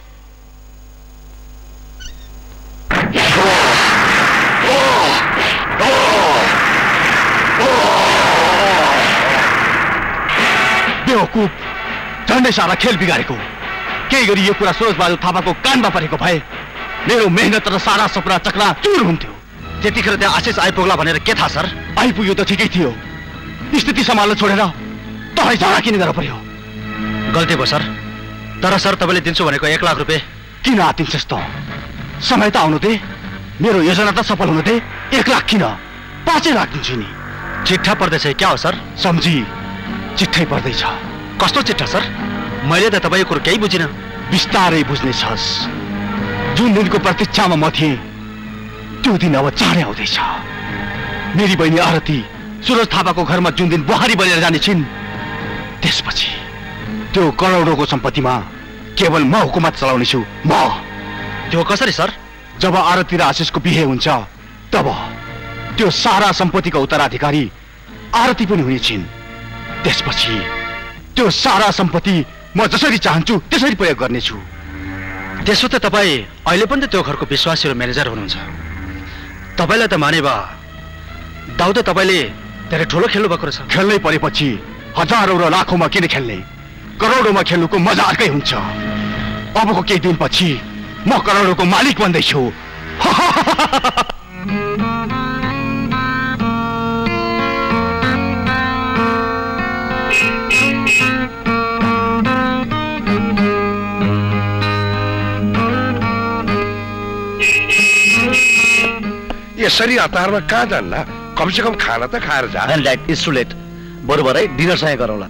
बेवकूफ, झन्डै सारा खेल बिगारेको। केही गरी यो कुरा सुरज बहादुर थापाको कानमा परेको भए मेरो मेहनत र सारा सपना चकनाचुर हुन्थ्यो। त्यतिखेर त्यहाँ आशिष आइपुग्ला भनेर के थाहा सर? आइपुग्यो त ठिकै थियो, स्थिति सम्हाल्न छोडेर तपाईँ झगडा किन गर्न पर्यो? गल्ती भयो सर। तर सर तपाईँले दिन्छु भनेको एक लाख रुपियाँ किन आतिन्छस् त? समय त आउनु दे, मेरो योजना त सफल हुनु दे। एक लाख किन, पाँचै लाख दिन्छु नि। चिट्ठा पर्दैछ क्या हो सर? सम्झी, चिट्ठै पर्दैछ। कस्तो चिट्ठा सर? मैले त तपाईँको कुरो केही बुझिनँ। बिस्तारै बुझ्नेछस्। जुन दिनको प्रतीक्षामा म थिएँ त्यो दिन अब चाँडै आउँदैछ। मेरी बहिनी आरती सुरज थापाको घरमा जुन दिन बुहारी बनेर जाने छिन्, त्यसपछि त्यो करोडौँको सम्पत्तिमा केवल म हुकुमत चलाउनेछु। म। त्यो कसरी सर? जब आरती र आशिषको बिहे हुन्छ तब त्यो सारा सम्पत्तिको उत्तराधिकारी आरती पनि हुनेछिन्। त्यसपछि त्यो सारा सम्पत्ति म जसरी चाहन्छु त्यसरी प्रयोग गर्नेछु। त्यसो त तपाईँ अहिले पनि त त्यो घरको विश्वासी र म्यानेजर हुनुहुन्छ। तपाईँलाई त माने भा दाउ त तपाईँले धेरै ठुलो खेल्नु भएको रहेछ। खेल्नै परेपछि हजारौँ र लाखौँमा किन खेल्ने, करोडौँमा खेल्नुको मजा अर्कै हुन्छ। अबको केही दिनपछि म करोडौँको मालिक बन्दैछु। यसरी हतारमा कहाँ जान्ला? कमसे कम खाना त खाएर जा। And that is too late. बरोबर है, डिनर सँग गरौँला।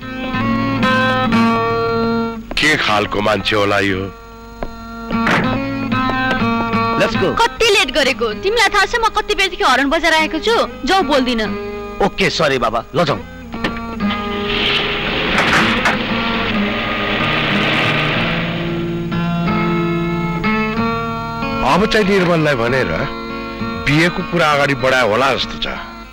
के खालको मान्छे होला यो? Let's go. कति लेट गरेको? तिमीलाई थाहा छ म कति बेरदेखि हर्न बजाइरहेको छु? जाऊ बोल्दिन। ओके सरी बाबा, ल जाऊ। अब चाहिँ निर्मललाई भनेर बिहेको कुरा अगाडि बढायो होला जस्तो छ।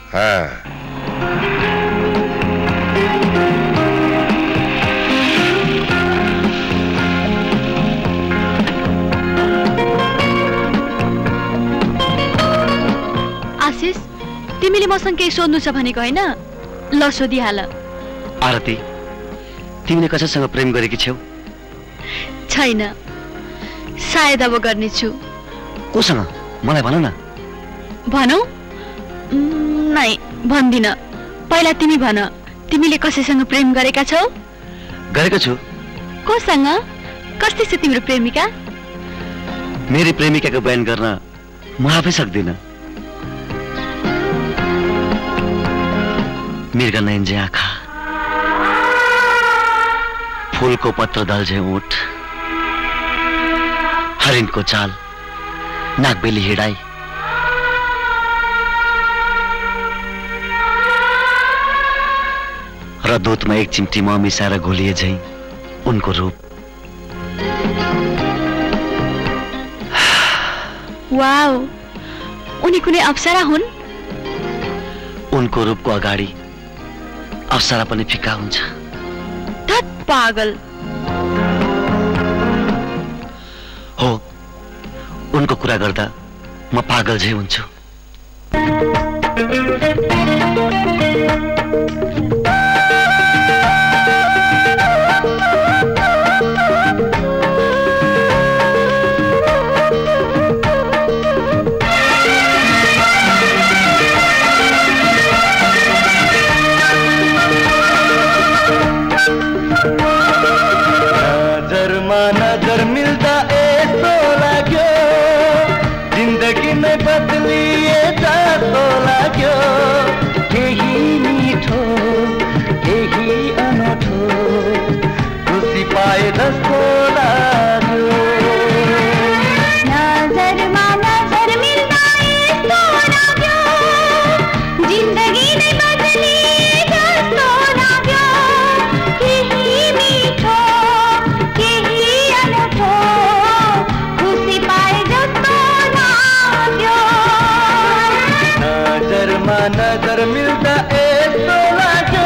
आशिष, तिमीले मसँग केही सोध्नु छ भनेको होइन? ल सोधिहाल। आरती, तिमीले कसैसँग प्रेम गरेकी छेउ? छैन, सायद अब गर्नेछु। कोसँग? मलाई भन न। भनौ? नै भन्दिन। पहिला तिमी भन, तिमीले कसैसँग प्रेम गरेका छौ? गरेको छु। कोसँग? कस्तै छ तिम्रो प्रेमिका? मेरी प्रेमिकाको बयान गर्न म आफै सक्दिन। मृग नयनजे आँखा, फूलको पत्र दल्झे ऊँट, हरिणको चाल, नागबेली हिँडाई, र दुधमा एक चिम्टी म मिसाएर घोलिए झै उनको रूप। वाउ, उनी कुनै अप्सरा हुन्? उनको रूपको अगाडि अप्सरा पनि फिका हुन्छ। धत पागल। हो, उनको कुरा गर्दा म पागल झै हुन्छु। नजरमा नजर मिल्दा यस्तो लाग्यो, जिन्दगी नै बदलिए जस्तो लाग्यो। नजरमा नजर मिल्दा यस्तो लाग्यो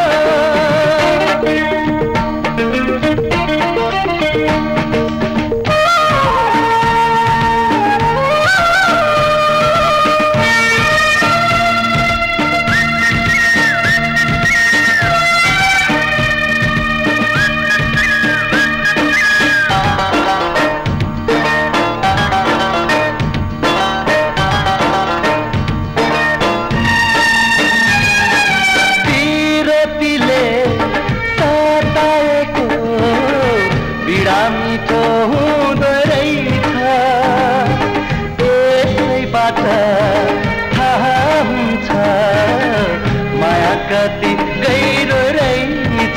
कति गहिरो रहेछ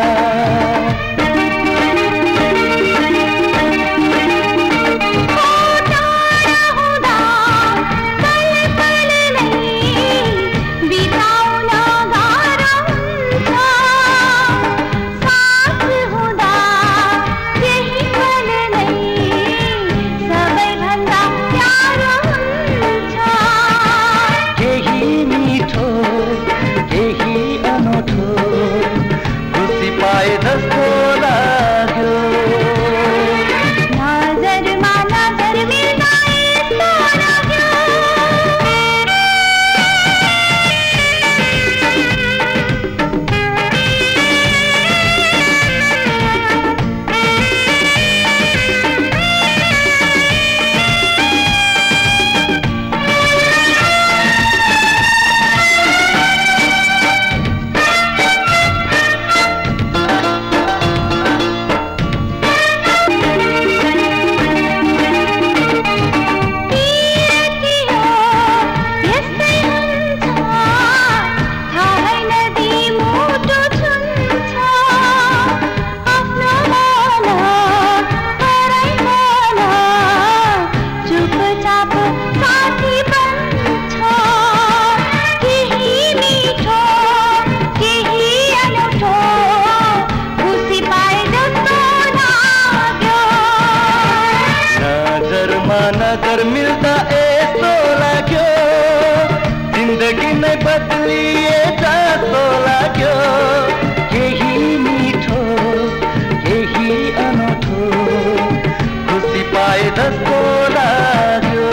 नजर मिल्दा यस्तो लाग्यो जिन्दगी नै बदलिए जस्तो लाग्यो केही मिठो केही अनौठो खुसी पाए जस्तो लाग्यो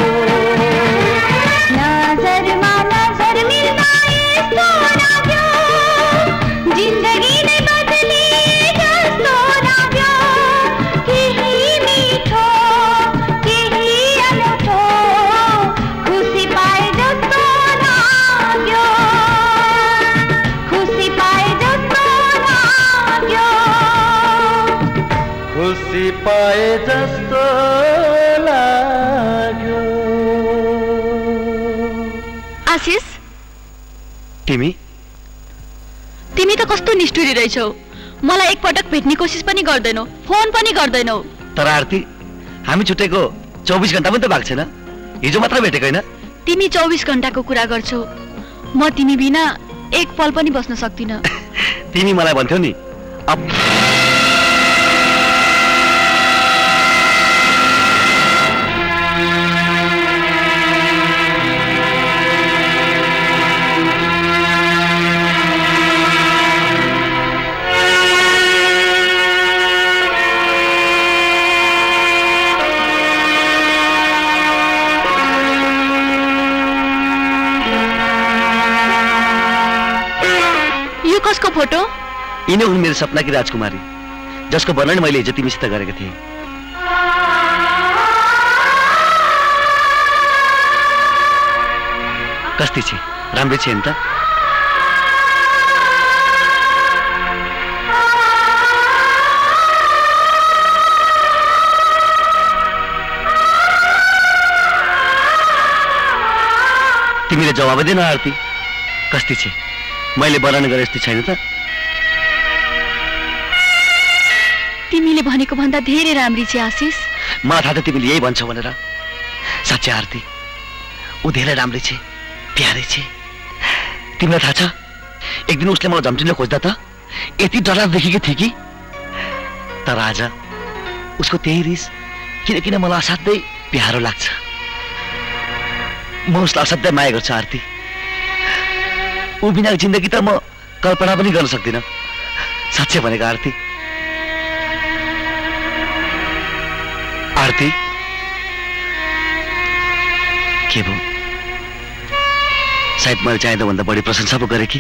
नजरमा नजर मिल्दा यस्तो लाग्यो जिन्दगी नै बदलिए जस्तो लाग्यो केही मिठो खुसी पाए जस्तो लाग्यो आशिष तिमी तिमी त कस्तो निष्ठुरी रहेछौ मलाई एकपटक भेट्ने कोसिस पनि गर्दैनौ फोन पनि गर्दैनौ तर आरती हामी छुटेको चौबिस घण्टा पनि त भएको छैन हिजो मात्र भेटेको हैन तिमी चौबिस घण्टाको कुरा गर्छौ म तिमी बिना एक पल पनि बस्न सक्दिन तिमी मलाई भन्थ्यौ नि अब कसको फोटो यिनै हुन् मेरो सपना की राजकुमारी जसको वर्णन मैले हिजो तिमीसित गरेको थिएँ कस्ती छे राम्रै छे नि त तिमीले जवाब दिएन आरती कस्ती छे मैले वर्णन गरे जस्तो छैन त तिमीले भनेको भन्दा धेरै राम्री छे आशिष मलाई थाहा छ तिमीले यही भन्छौ भनेर साच्चै आरती ऊ धेरै राम्री छे प्यारी छे तिमीलाई थाहा छ एक दिन उसले मलाई झम्टिन खोज्दा त यति डरलाग्दो देखेकी थिए कि तर आज उसको त्यही रिस किन मलाई असाध्यै प्यारो लाग्छ म उसलाई असाध्यै माया गर्छु आरती ऊ बिना जिन्दगी त म कल्पना पनि गर्न सक्दिनँ। साँच्चै भनेको आरती। आरती के भयो? सायद मैले चाहिँदा भन्दा बढी प्रशंसा पो गरेँ कि?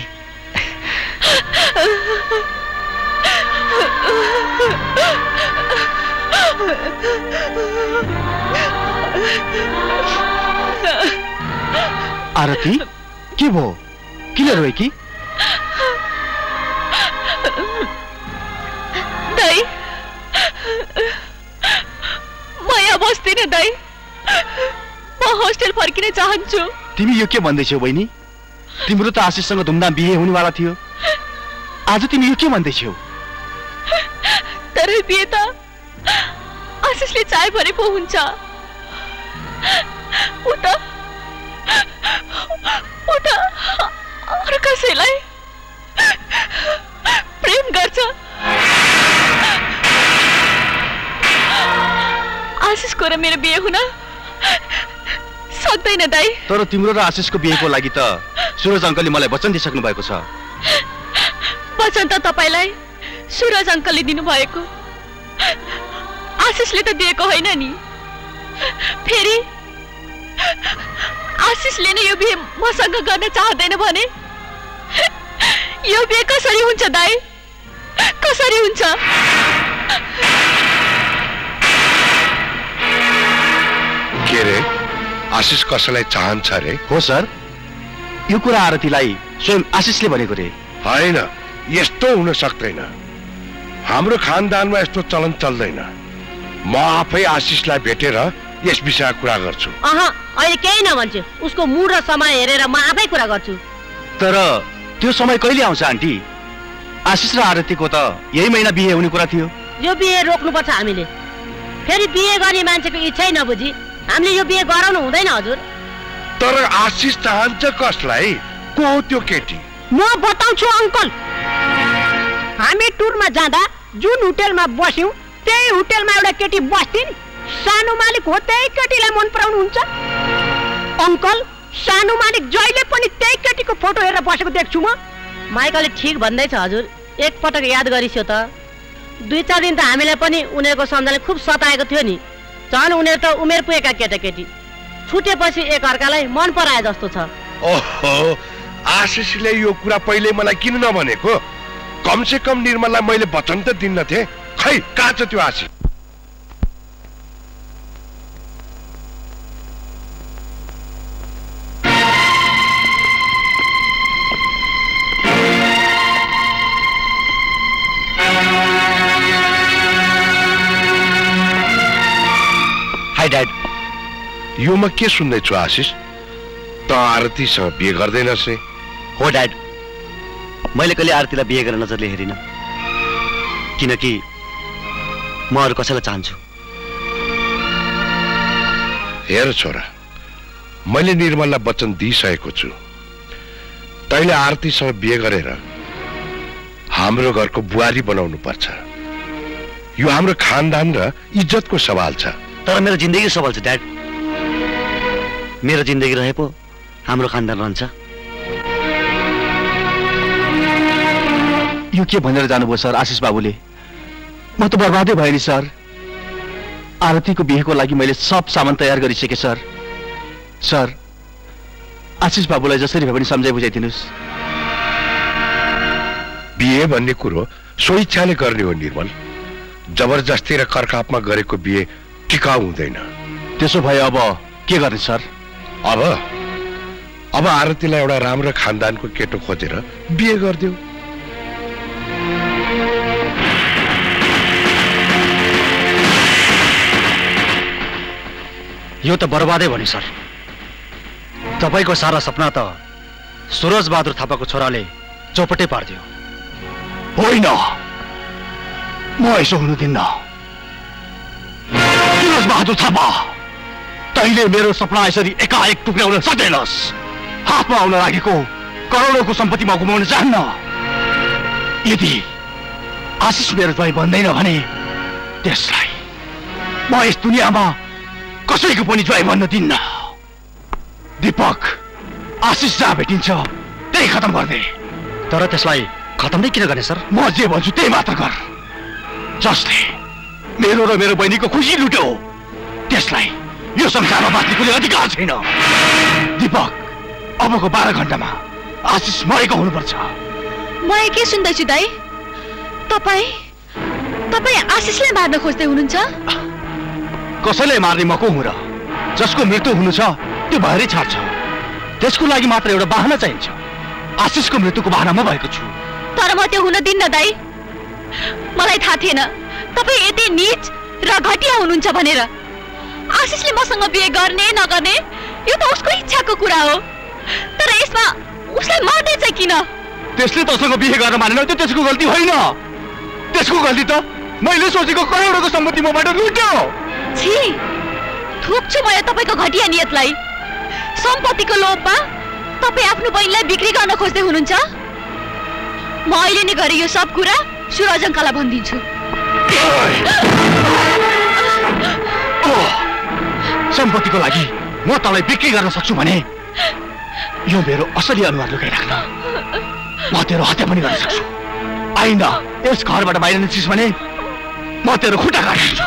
आरती के भयो? किन रोए कि? दाइ म यहाँ बस्दिनँ दाइ, म होस्टेल फर्किन चाहन्छु। तिमी यो के भन्दैछौ बहिनी? तिम्रो त आशिषसँग धुमधाम बिहे हुनेवाला थियो, आज तिमी यो के भन्दैछौ? तर बिहे त आशिषले चाहे भने पो हुन्छ। उ त उ त अरू कसैलाई प्रेम गर्छ। आशिषको र मेरो बिहे हुन सक्दैन दाइ। तर तिम्रो र आशिषको बिहेको लागि त सुरज अङ्कलले मलाई वचन दिइसक्नु भएको छ। वचन त तपाईलाई सुरज अङ्कलले दिनुभएको, आशिषले त दिएको होइन नि। फेरि आशिषले नै यो बिहे मसँग गर्न चाहँदैन भने यो बिहे कसरी हुन्छ दाइ? कसरी हुन्छ? के रे, आशिष कसैलाई चाहन्छ रे? हो सर, यो कुरा आरतीलाई स्वयं आशिषले भनेको रे। होइन, यस्तो हुन सक्दैन। हाम्रो खानदानमा यस्तो चलन चल्दैन। म आफै आशिषलाई भेटेर यस विषयमा कुरा गर्छु। अह, अहिले केही नभन्छु। उसको मुड र समय हेरेर म आफै कुरा गर्छु। तर त्यो समय कहिले आउँछ आन्टी? आशिष र आरतीको त यही महिना बिहे हुने कुरा थियो। यो बिहे रोक्नुपर्छ हामीले। फेरि बिहे गर्ने मान्छेको इच्छै नबुझी हामीले यो बिहे गराउनु हुँदैन हजुर। तर आशिष चाहन्छ कसलाई? को हो त्यो केटी? म बताउँछु अङ्कल। हामी टुरमा जाँदा जुन होटेलमा बस्यौं त्यही होटेलमा एउटा केटी बस्थिन्। सानो मालिक हो, त्यही केटीलाई मन पराउनुहुन्छ अङ्कल। सानो मालिक जहिले पनि त्यही केटीको फोटो हेरेर बसेको देख्छु म। माइकलले ठिक भन्दैछ हजुर, एक पटक याद गरिस्यो त। दुई चार दिन त हामीलाई पनि उनीहरूको सम्झनाले खुब सताएको थियो नि। झन् उनीहरू त उमेर पुगेका केटाकेटी, छुटेपछि एक अर्कालाई मन पराए जस्तो छ। ओहो, आशिषले यो कुरा पहिले मलाई किन नभनेको? कमसे कम निर्मललाई मैले वचन त दिन्न थिएँ। खै कहाँ छ त्यो आशिष? High dad. यो म के सुन्दैछु आशिष? त आरतीसँग बिहे गर्दैनस् रे? हो ड्याड, मैले कहिले आरतीलाई बिहे गरेर नजरले हेरिनँ, किनकि म अरू कसैलाई चाहन्छु। हेर छोरा, मैले निर्मललाई वचन दिइसकेको छु। तैँले आरतीसँग बिहे गरेर हाम्रो घरको बुहारी बनाउनु पर्छ। यो हाम्रो खानदान र इज्जतको सवाल छ। तर मेरो जिन्दगी सवाल छ ड्याड। मेरो जिन्दगी रहे पो हाम्रो खानदान रहन्छ। यो के भनेर जानुभयो सर आशिष बाबुले? म त बर्बादै भएँ नि सर। आरतीको बिहेको लागि मैले सब सामान तयार गरिसकेँ सर। सर, आशिष बाबुलाई जसरी भए पनि सम्झाइ बुझाइदिनुहोस्। बिहे भन्ने कुरो स्वेच्छाले गर्ने हो निर्मल। जबरजस्ती र करकापमा गरेको बिहे टिकाउ हुँदैन। त्यसो भए अब के गर्ने सर? अब अब आरतीलाई एउटा राम्रो खानदानको केटो खोजेर बिहे गरिदेऊ। यो त बर्बादै भयो नि सर। तपाईँको सारा सपना त सुरज बहादुर थापाको छोराले चौपटै पारिदियो। होइन, म यसो हुनु दिन्न। सुरज बहादुर थापा, तैँले मेरो सपना यसरी एकाएक टुक्राउन सक्दैनस्। हातमा आउन लागेको करोडौँको सम्पत्ति म गुमाउन चाहन्न। यदि आशिष मेरो ज्वाइँ बन्दैन भने त्यसलाई म यस दुनियाँमा कसैको पनि ज्वाइँ बन्न दिन्न। दीपक, आशिष जहाँ भेटिन्छ चाँडै खतम गर्ने। तर त्यसलाई खतम नै किन गर्ने सर? म जे भन्छु त्यही मात्र गर। जसले मेरो र मेरो बहिनीको खुसी लुट्यो त्यसलाई यो संसारमा बाँच्ने कुनै अधिकार छैन। दीपक, अबको बाह्र घण्टामा आशिष मरेको हुनुपर्छ। म के सुन्दैछु दाइ? तपाईँ तपाईँ आशिषलाई मार्न खोज्दै हुनुहुन्छ? कसैलाई मार्ने म को हुँ र? जसको मृत्यु हुनु छ त्यो भएरै छाड्छ। त्यसको लागि मात्र एउटा बाहना चाहिन्छ। आशिषको मृत्युको बाहना म भएको छु। तर म त्यो हुन दिन्न दाइ। मलाई थाहा थिएन तपाईँ यति नीच र घटिया हुनुहुन्छ भनेर। आशिषले मसँग बिहे गर्ने नगर्ने यो त उसको इच्छाको कुरा हो। तर यसमा उसलाई मार्दै चाहिँ किन? त्यसले तसँग बिहे गर्न मानेन त्यो त्यसको गल्ती होइन। त्यसको गल्ती त मैले सोचेको करोडको सम्पत्ति मबाट लुट्यो। छी, थुक्छु म यो तपाईँको घटिया नियतलाई। सम्पत्तिको लोभमा तपाईँ आफ्नो बहिनीलाई बिक्री गर्न खोज्दै हुनुहुन्छ। म अहिले नै गरे यो सब कुरा सुरजङ्कालाई भनिदिन्छु। सम्पत्तिको लागि म तँलाई बिक्री गर्न सक्छु भने यो मेरो असली अनुहार लुकाइराख्न म तेरो हत्या पनि गर्न सक्छु। आइन्दा यस घरबाट बाहिर निस्किस् भने म तेरो खुट्टा काटिदिन्छु।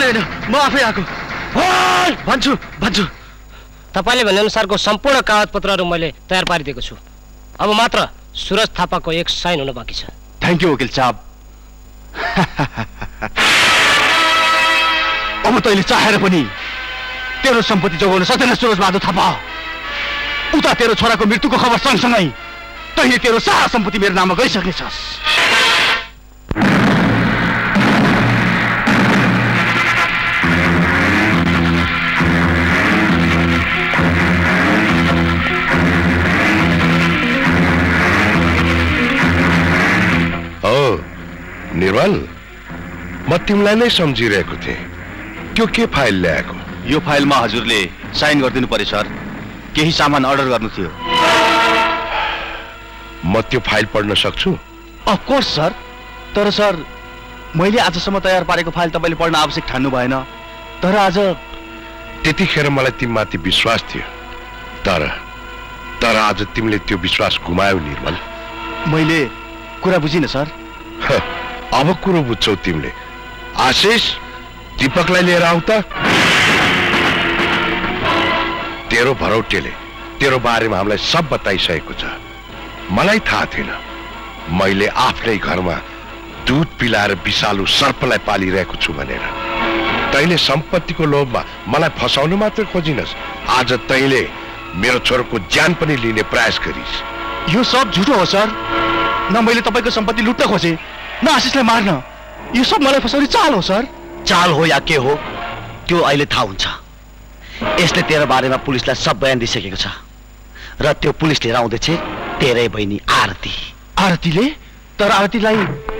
कसैले होइन, म आफै आएको भन्छु भन्छु। तपाईँले भनेअनुसारको सम्पूर्ण कागजपत्रहरू मैले तयार पारिदिएको छु। अब मात्र सुरज थापाको एक साइन हुन बाँकी छ। थ्याङ्क यू वकिल साहब। अब तैँले चाहेर पनि तेरो सम्पत्ति जोगाउन सक्दैन सुरज बहादुर थापा। उता तेरो छोराको मृत्युको खबर सँगसँगै तैँले तेरो सारा सम्पत्ति मेरो नाममा गरिसकेछस्। निर्मल, म तिमीलाई नै सम्झिरहेको थिएँ। त्यो के फाइल ल्याएको? यो फाइलमा हजुरले साइन गरिदिनु पर्यो सर। केही सामान अर्डर गर्नु थियो। म त्यो फाइल पढ्न सक्छु? Of course sir. तर सर, मैले आजसम्म तयार पारेको फाइल तपाईँले पढ्न आवश्यक ठान्नु भएन। तर आज त्यतिखेर मलाई तिमीमाथि विश्वास थियो, तर तर आज तिमीले त्यो विश्वास गुमायौ निर्मल। मैले कुरा बुझिनँ सर। अब कुरो बुझ्छौ तिमीले। आशिष, दीपकलाई लिएर आऊ त। तेरो भरौटेले तेरो बारेमा हामीलाई सब बताइसकेको छ। मलाई थाहा थिएन मैले आफ्नै घरमा दुध पिलाएर विषालु सर्पलाई पालिरहेको छु भनेर। तैँले सम्पत्तिको लोभमा मलाई फसाउनु मात्र खोजिनस्, आज तैँले मेरो छोराको ज्यान पनि लिने प्रयास गरिस्। यो सब झुटो हो सर। न मैले तपाईँको सम्पत्ति लुट्न खोजेँ, न आशिषलाई मार्न। यो सब मलाई फसाउने चाल हो सर। चाल हो या के हो त्यो अहिले थाहा हुन्छ। यसले तेरो बारेमा पुलिसलाई सब बयान दिइसकेको छ र त्यो पुलिस लिएर आउँदैछ तेरै बहिनी आरती। आरतीले? तर आरतीलाई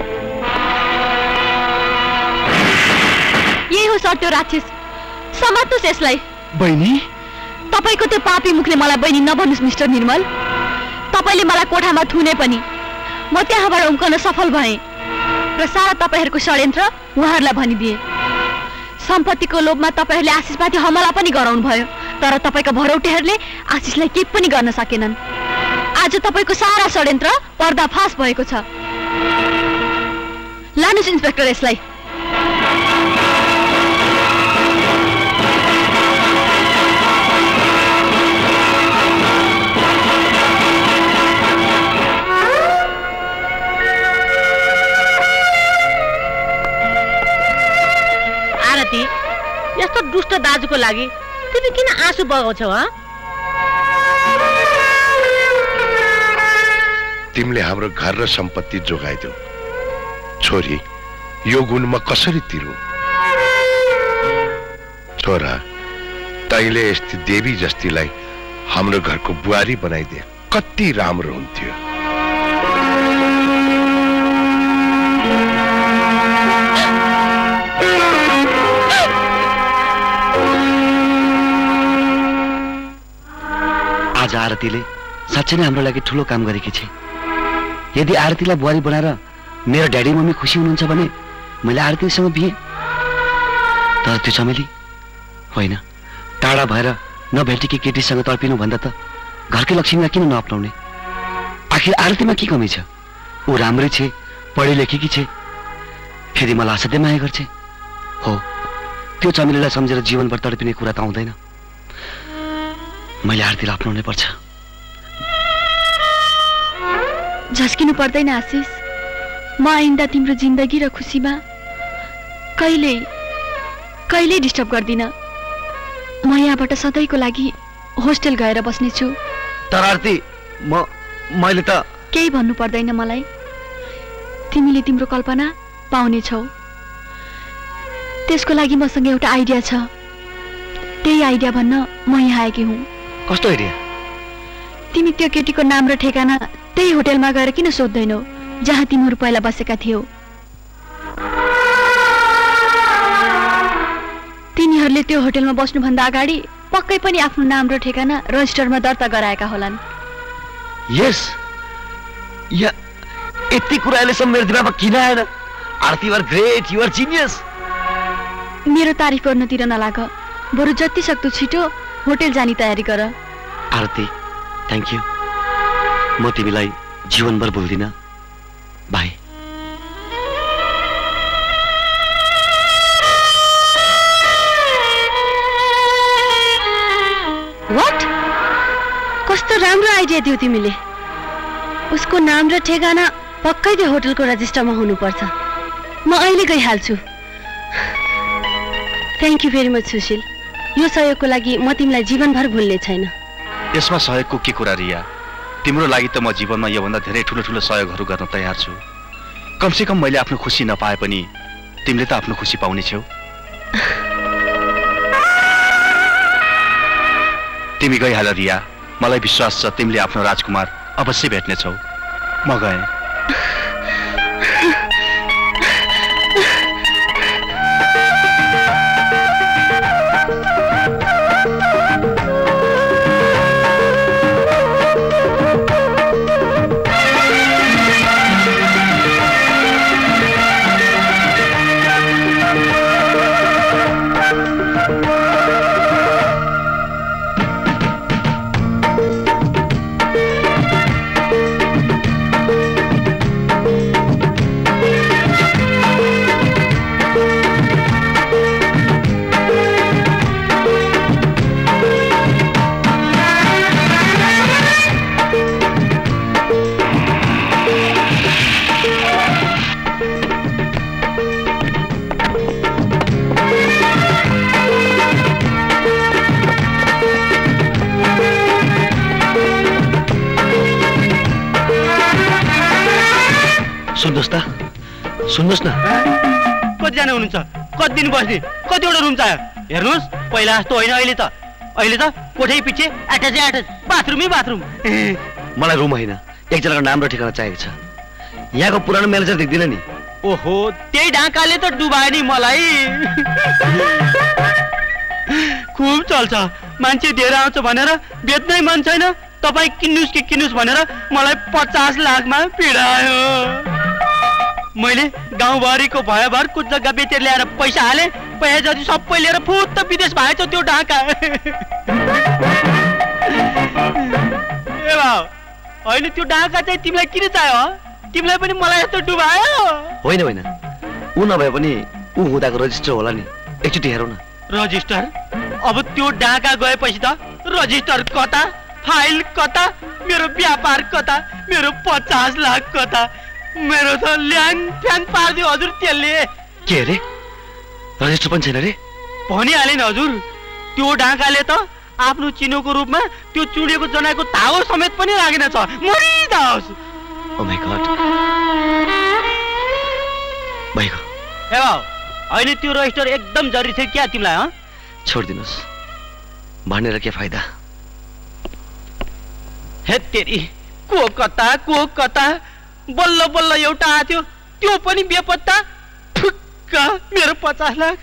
यही हो सर त्यो राक्षस। समात्नुहोस् यसलाई। बहिनी? तपाईँको त्यो पापी मुखले मलाई बहिनी नभन्नुहोस् मिस्टर निर्मल। तपाईँले मलाई कोठामा थुने पनि म त्यहाँबाट उम्कन सफल भएँ र सारा तपाईँहरूको षड्यन्त्र उहाँहरूलाई भनिदिए। सम्पत्तिको लोभमा तपाईँहरूले आशिषमाथि हमला पनि गराउनु भयो, तर तपाईँको भरौटेहरूले आशिषलाई केही पनि गर्न सकेनन्। आज तपाईँको सारा षड्यन्त्र पर्दाफास भएको छ। लानुहोस् इन्सपेक्टर यसलाई। यस्तो दुष्ट दाजुको लागि तिमी किन आँसु बगाउँछौ? ह तिमीले हाम्रो घर र सम्पत्ति जोगाइदेऊ। छोरी, यो गुण म कसरी तिरु? छोरा, तैँले यस्ती देवी जस्तीलाई हाम्रो घरको बुहारी बनाइदिए कति राम्रो हुन्थ्यो। आज आरतीले साँच्चै नै हाम्रो लागि ठुलो काम गरेकी छे। यदि आरतीलाई बुहारी बनाएर मेरो ड्याडी मम्मी खुसी हुनुहुन्छ भने मैले आरतीसँग बिहे। तर त्यो चमेली होइन, टाढा भएर नभेटेकी केटीसँग तर्पिनु भन्दा त घरकै लक्ष्मीलाई किन नअप्नाउने? आखिर आरतीमा के कमी छ? ऊ राम्रै छे, पढी लेखेकी छे, फेरि मलाई असाध्यै माया गर्छे। हो, त्यो चमेलीलाई सम्झेर जीवनभर तडपिने कुरा त आउँदैन। मैले आरतीलाई अपनाउनै पर्छ। झस्किनु पर्दैन आशिष। म आइन्दा तिम्रो जिन्दगी र खुसीमा कहिले कहिले डिस्टर्ब गर्दिन। म यहाँबाट सधैँको लागि होस्टेल गएर बस्नेछु। तर आरती, म मैले त केही भन्नु पर्दैन मलाई। तिमीले तिम्रो कल्पना पाउनेछौ। त्यसको लागि मसँग एउटा आइडिया छ। त्यही आइडिया भन्न म यहाँ आएकी हुँ। कस्तो आइडिया? तिमी त्यो केटीको नाम र ठेगाना त्यही होटेलमा गएर किन सोध्दैनौ जहाँ तिमीहरू पहिला बसेका थियौ? तिनीहरूले त्यो होटेलमा बस्नुभन्दा अगाडि पक्कै पनि आफ्नो नाम र ठेगाना रजिस्टरमा दर्ता गराएका होलान्। यस, या यति कुरा अहिलेसम्म मेरो दिमागमा किन आएन? Aarti, you are great, you are genius. मेरो तारिफ गर्नतिर नलाग, बरु जति सक्दो छिटो होटेल जाने तयारी गर। Aarti, thank you. म तिमीलाई जीवनभर भुल्दिन। बाई। कस्तो राम्रो आइडिया दियो तिमीले। उसको नाम र ठेगाना पक्कै त्यो होटलको रजिस्टरमा हुनुपर्छ। म अहिले गइहाल्छु। Thank you very much Sushil. यो सहयोगको लागि म तिमीलाई जीवनभर भुल्ने छैन। यसमा सहयोगको के कुरा रिया? तिम्रो लागि त म जीवनमा योभन्दा धेरै ठुलो ठुलो सहयोगहरू गर्न तयार छु। कमसेकम मैले आफ्नो खुसी नपाए पनि तिमीले त आफ्नो खुसी पाउने छौ। तिमी गइहाल रिया। मलाई विश्वास छ तिमीले आफ्नो राजकुमार अवश्य भेट्नेछौ। म गएँ। सुन्नुहोस् त, सुन्नुहोस् न। कतिजना हुनुहुन्छ? कति दिन बस्ने? कतिवटा रुम चाहियो? हेर्नुहोस्, पहिला जस्तो होइन अहिले त। अहिले त कोठै पछि एट्याच एट्याच, बाथरुमै बाथरुम। मलाई रुम होइन, एकजनाको नाम र ठेगाना चाहिएको छ। यहाँको पुरानो म्यानेजर देख्दिन नि। ओहो, त्यही ढाकाले त डुबायो नि मलाई। खुब चल्छ, मान्छे धेरै आउँछ भनेर बेच्नै मन छैन। तपाईँ किन्नुहोस् कि किन्नुहोस् भनेर मलाई पचास लाखमा पिडायो। मैले गाउँभरिको भयभरको जग्गा बेचेर ल्याएर पैसा हालेँ। पैसा जति सबै लिएर फुत्त विदेश भएछ त्यो ढाका। ए भाउ, होइन त्यो ढाका चाहिँ तिमीलाई किन चाहियो? तिमीलाई पनि मलाई यस्तो डुबायो? होइन होइन, ऊ नभए पनि ऊ हुँदाको रजिस्टर होला नि। एकचोटि हेरौँ न। रजिस्टर? अब त्यो ढाका गएपछि त रजिस्टर कता, फाइल कता, मेरो व्यापार कता, मेरो पचास लाख कता? मेरो त ल्याङ फ्यान पारिदियो हजुर त्यसले। के अरे, रजिस्टर पनि छैन रे? भनिहालेँ नि हजुर, त्यो ढाकाले त आफ्नो चिनोको रूपमा त्यो चुडेको जनाको धागो समेत पनि लागेन छ। मरिजाओस्। Oh my god. भाइको ए भाउ, होइन त्यो रजिस्टर एकदम जरुरी थियो क्या तिमीलाई? हँ, छोडिदिनुहोस्, भनेर के फाइदा? हे तेरी, को कता को कता, बल्ल बल्ल एउटा आथ्यो, त्यो पनि बेपत्ता। ठुक्क मेरो पचास लाख।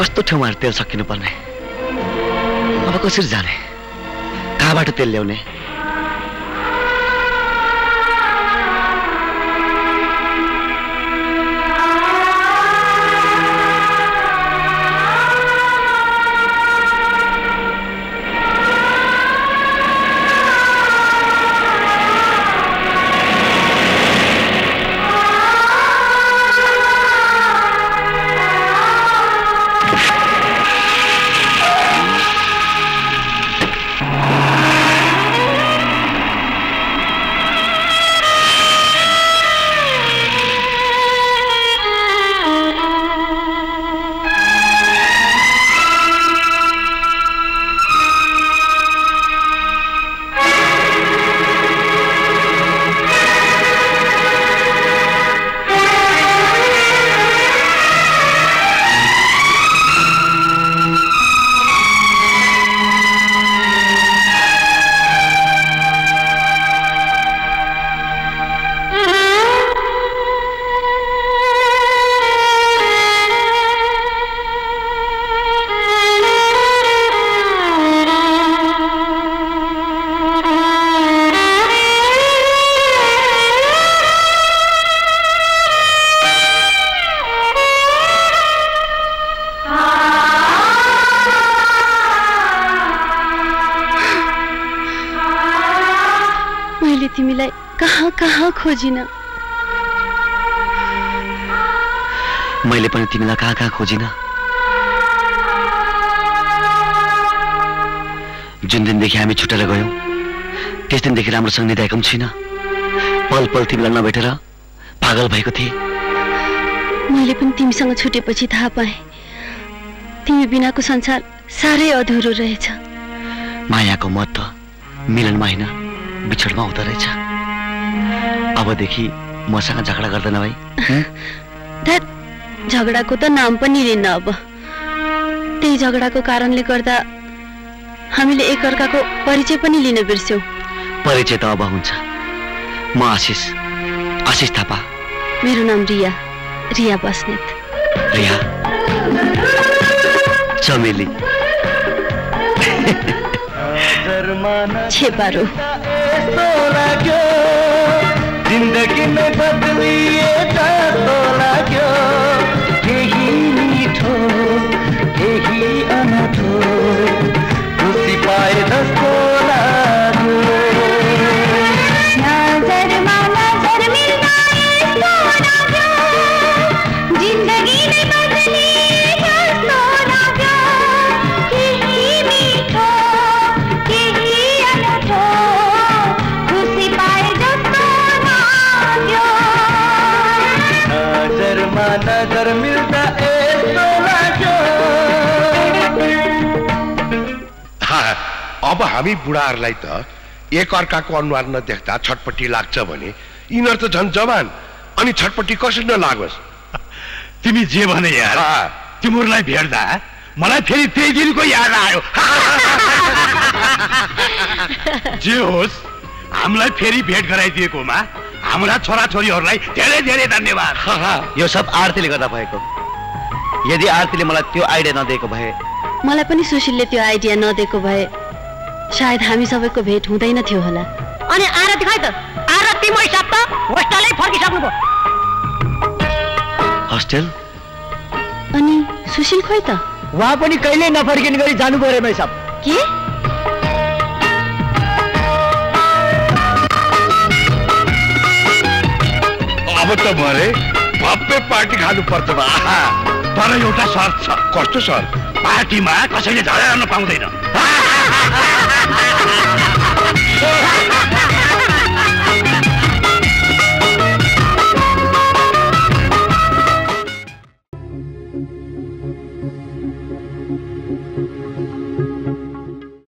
कस्तो ठाउँमा तेल सकिनु पर्ने, अब कसरी जाने, कहाँबाट तेल ल्याउने? तिमीलाई कहाँ कहाँ खोजिन, मैले पनि तिमीलाई कहाँ कहाँ खोजिन। जुन दिनदेखि हामी छुटेर गयौँ त्यस दिनदेखि राम्रोसँग निदाएको पनि छुइनँ। पल पल तिमीलाई नभेटेर पागल भएको थिएँ। मैले पनि तिमीसँग छुटेपछि थाहा पाएँ तिमी बिनाको संसार साह्रै अधुरो रहेछ। मायाको महत्त्व मिलनमा होइन बिछोडमा हुँदो रहेछ। अबदेखि मसँग झगडा गर्दैन भाइ। ध्यात, झगडाको त नाम पनि लिन्न। अब त्यही झगडाको कारणले गर्दा हामीले एकअर्काको परिचय पनि लिन बिर्स्यौँ। परिचय त अब हुन्छ। म आशिष आशिष थापा। मेरो नाम रिया रिया बस्नेत। रिया चमेली छेपारो जिंदगी में बदलिए जस्तो लाग्यो, यही मिठो यही अनौठो खुसी पाए जस्तो लाग्यो। नजरमा नजर मिल्दा यस्तो लाग्यो, जिन्दगी में बदलिए जस्तो लाग्यो, यही मिठो यही अनौठो खुसी पाए जस्तो लाग्यो। नजरमा नजर मिल्दा यस्तो लाग्यो। अब हामी बुढाहरूलाई त एक अर्काको अनुहार नदेख्दा छटपट्टि लाग्छ भने यिनीहरू त झन् जवान, अनि छटपट्टि कसरी नलागोस्। तिमी जे भने यार, तिमीहरूलाई भेट्दा मलाई फेरि त्यही दिनको याद आयो। जे होस्, हामीलाई फेरि भेट गराइदिएकोमा हाम्रा छोराछोरीहरूलाई धेरै धेरै धन्यवाद। यो सब आरतीले गर्दा भएको। यदि आरतीले मलाई त्यो आइडिया नदिएको भए, मलाई पनि सुशीलले त्यो आइडिया नदिएको भए सायद हामी सबैको भेट हुँदैन थियो होला। अनि आरती खै त? आरती मै सब त होस्टेलै फर्किसक्नु भयो। होस्टेल? अनि सुशील खोइ त? उहाँ पनि कहिले नफर्किने गरी जानु पर्यो मै सब। के? अब त मरे भव्य पार्टी खानु पर्छ बा। तर एउटा शर्त छ। कस्तो शर्त? पार्टीमा कसैले झगडा गर्न पाउँदैन।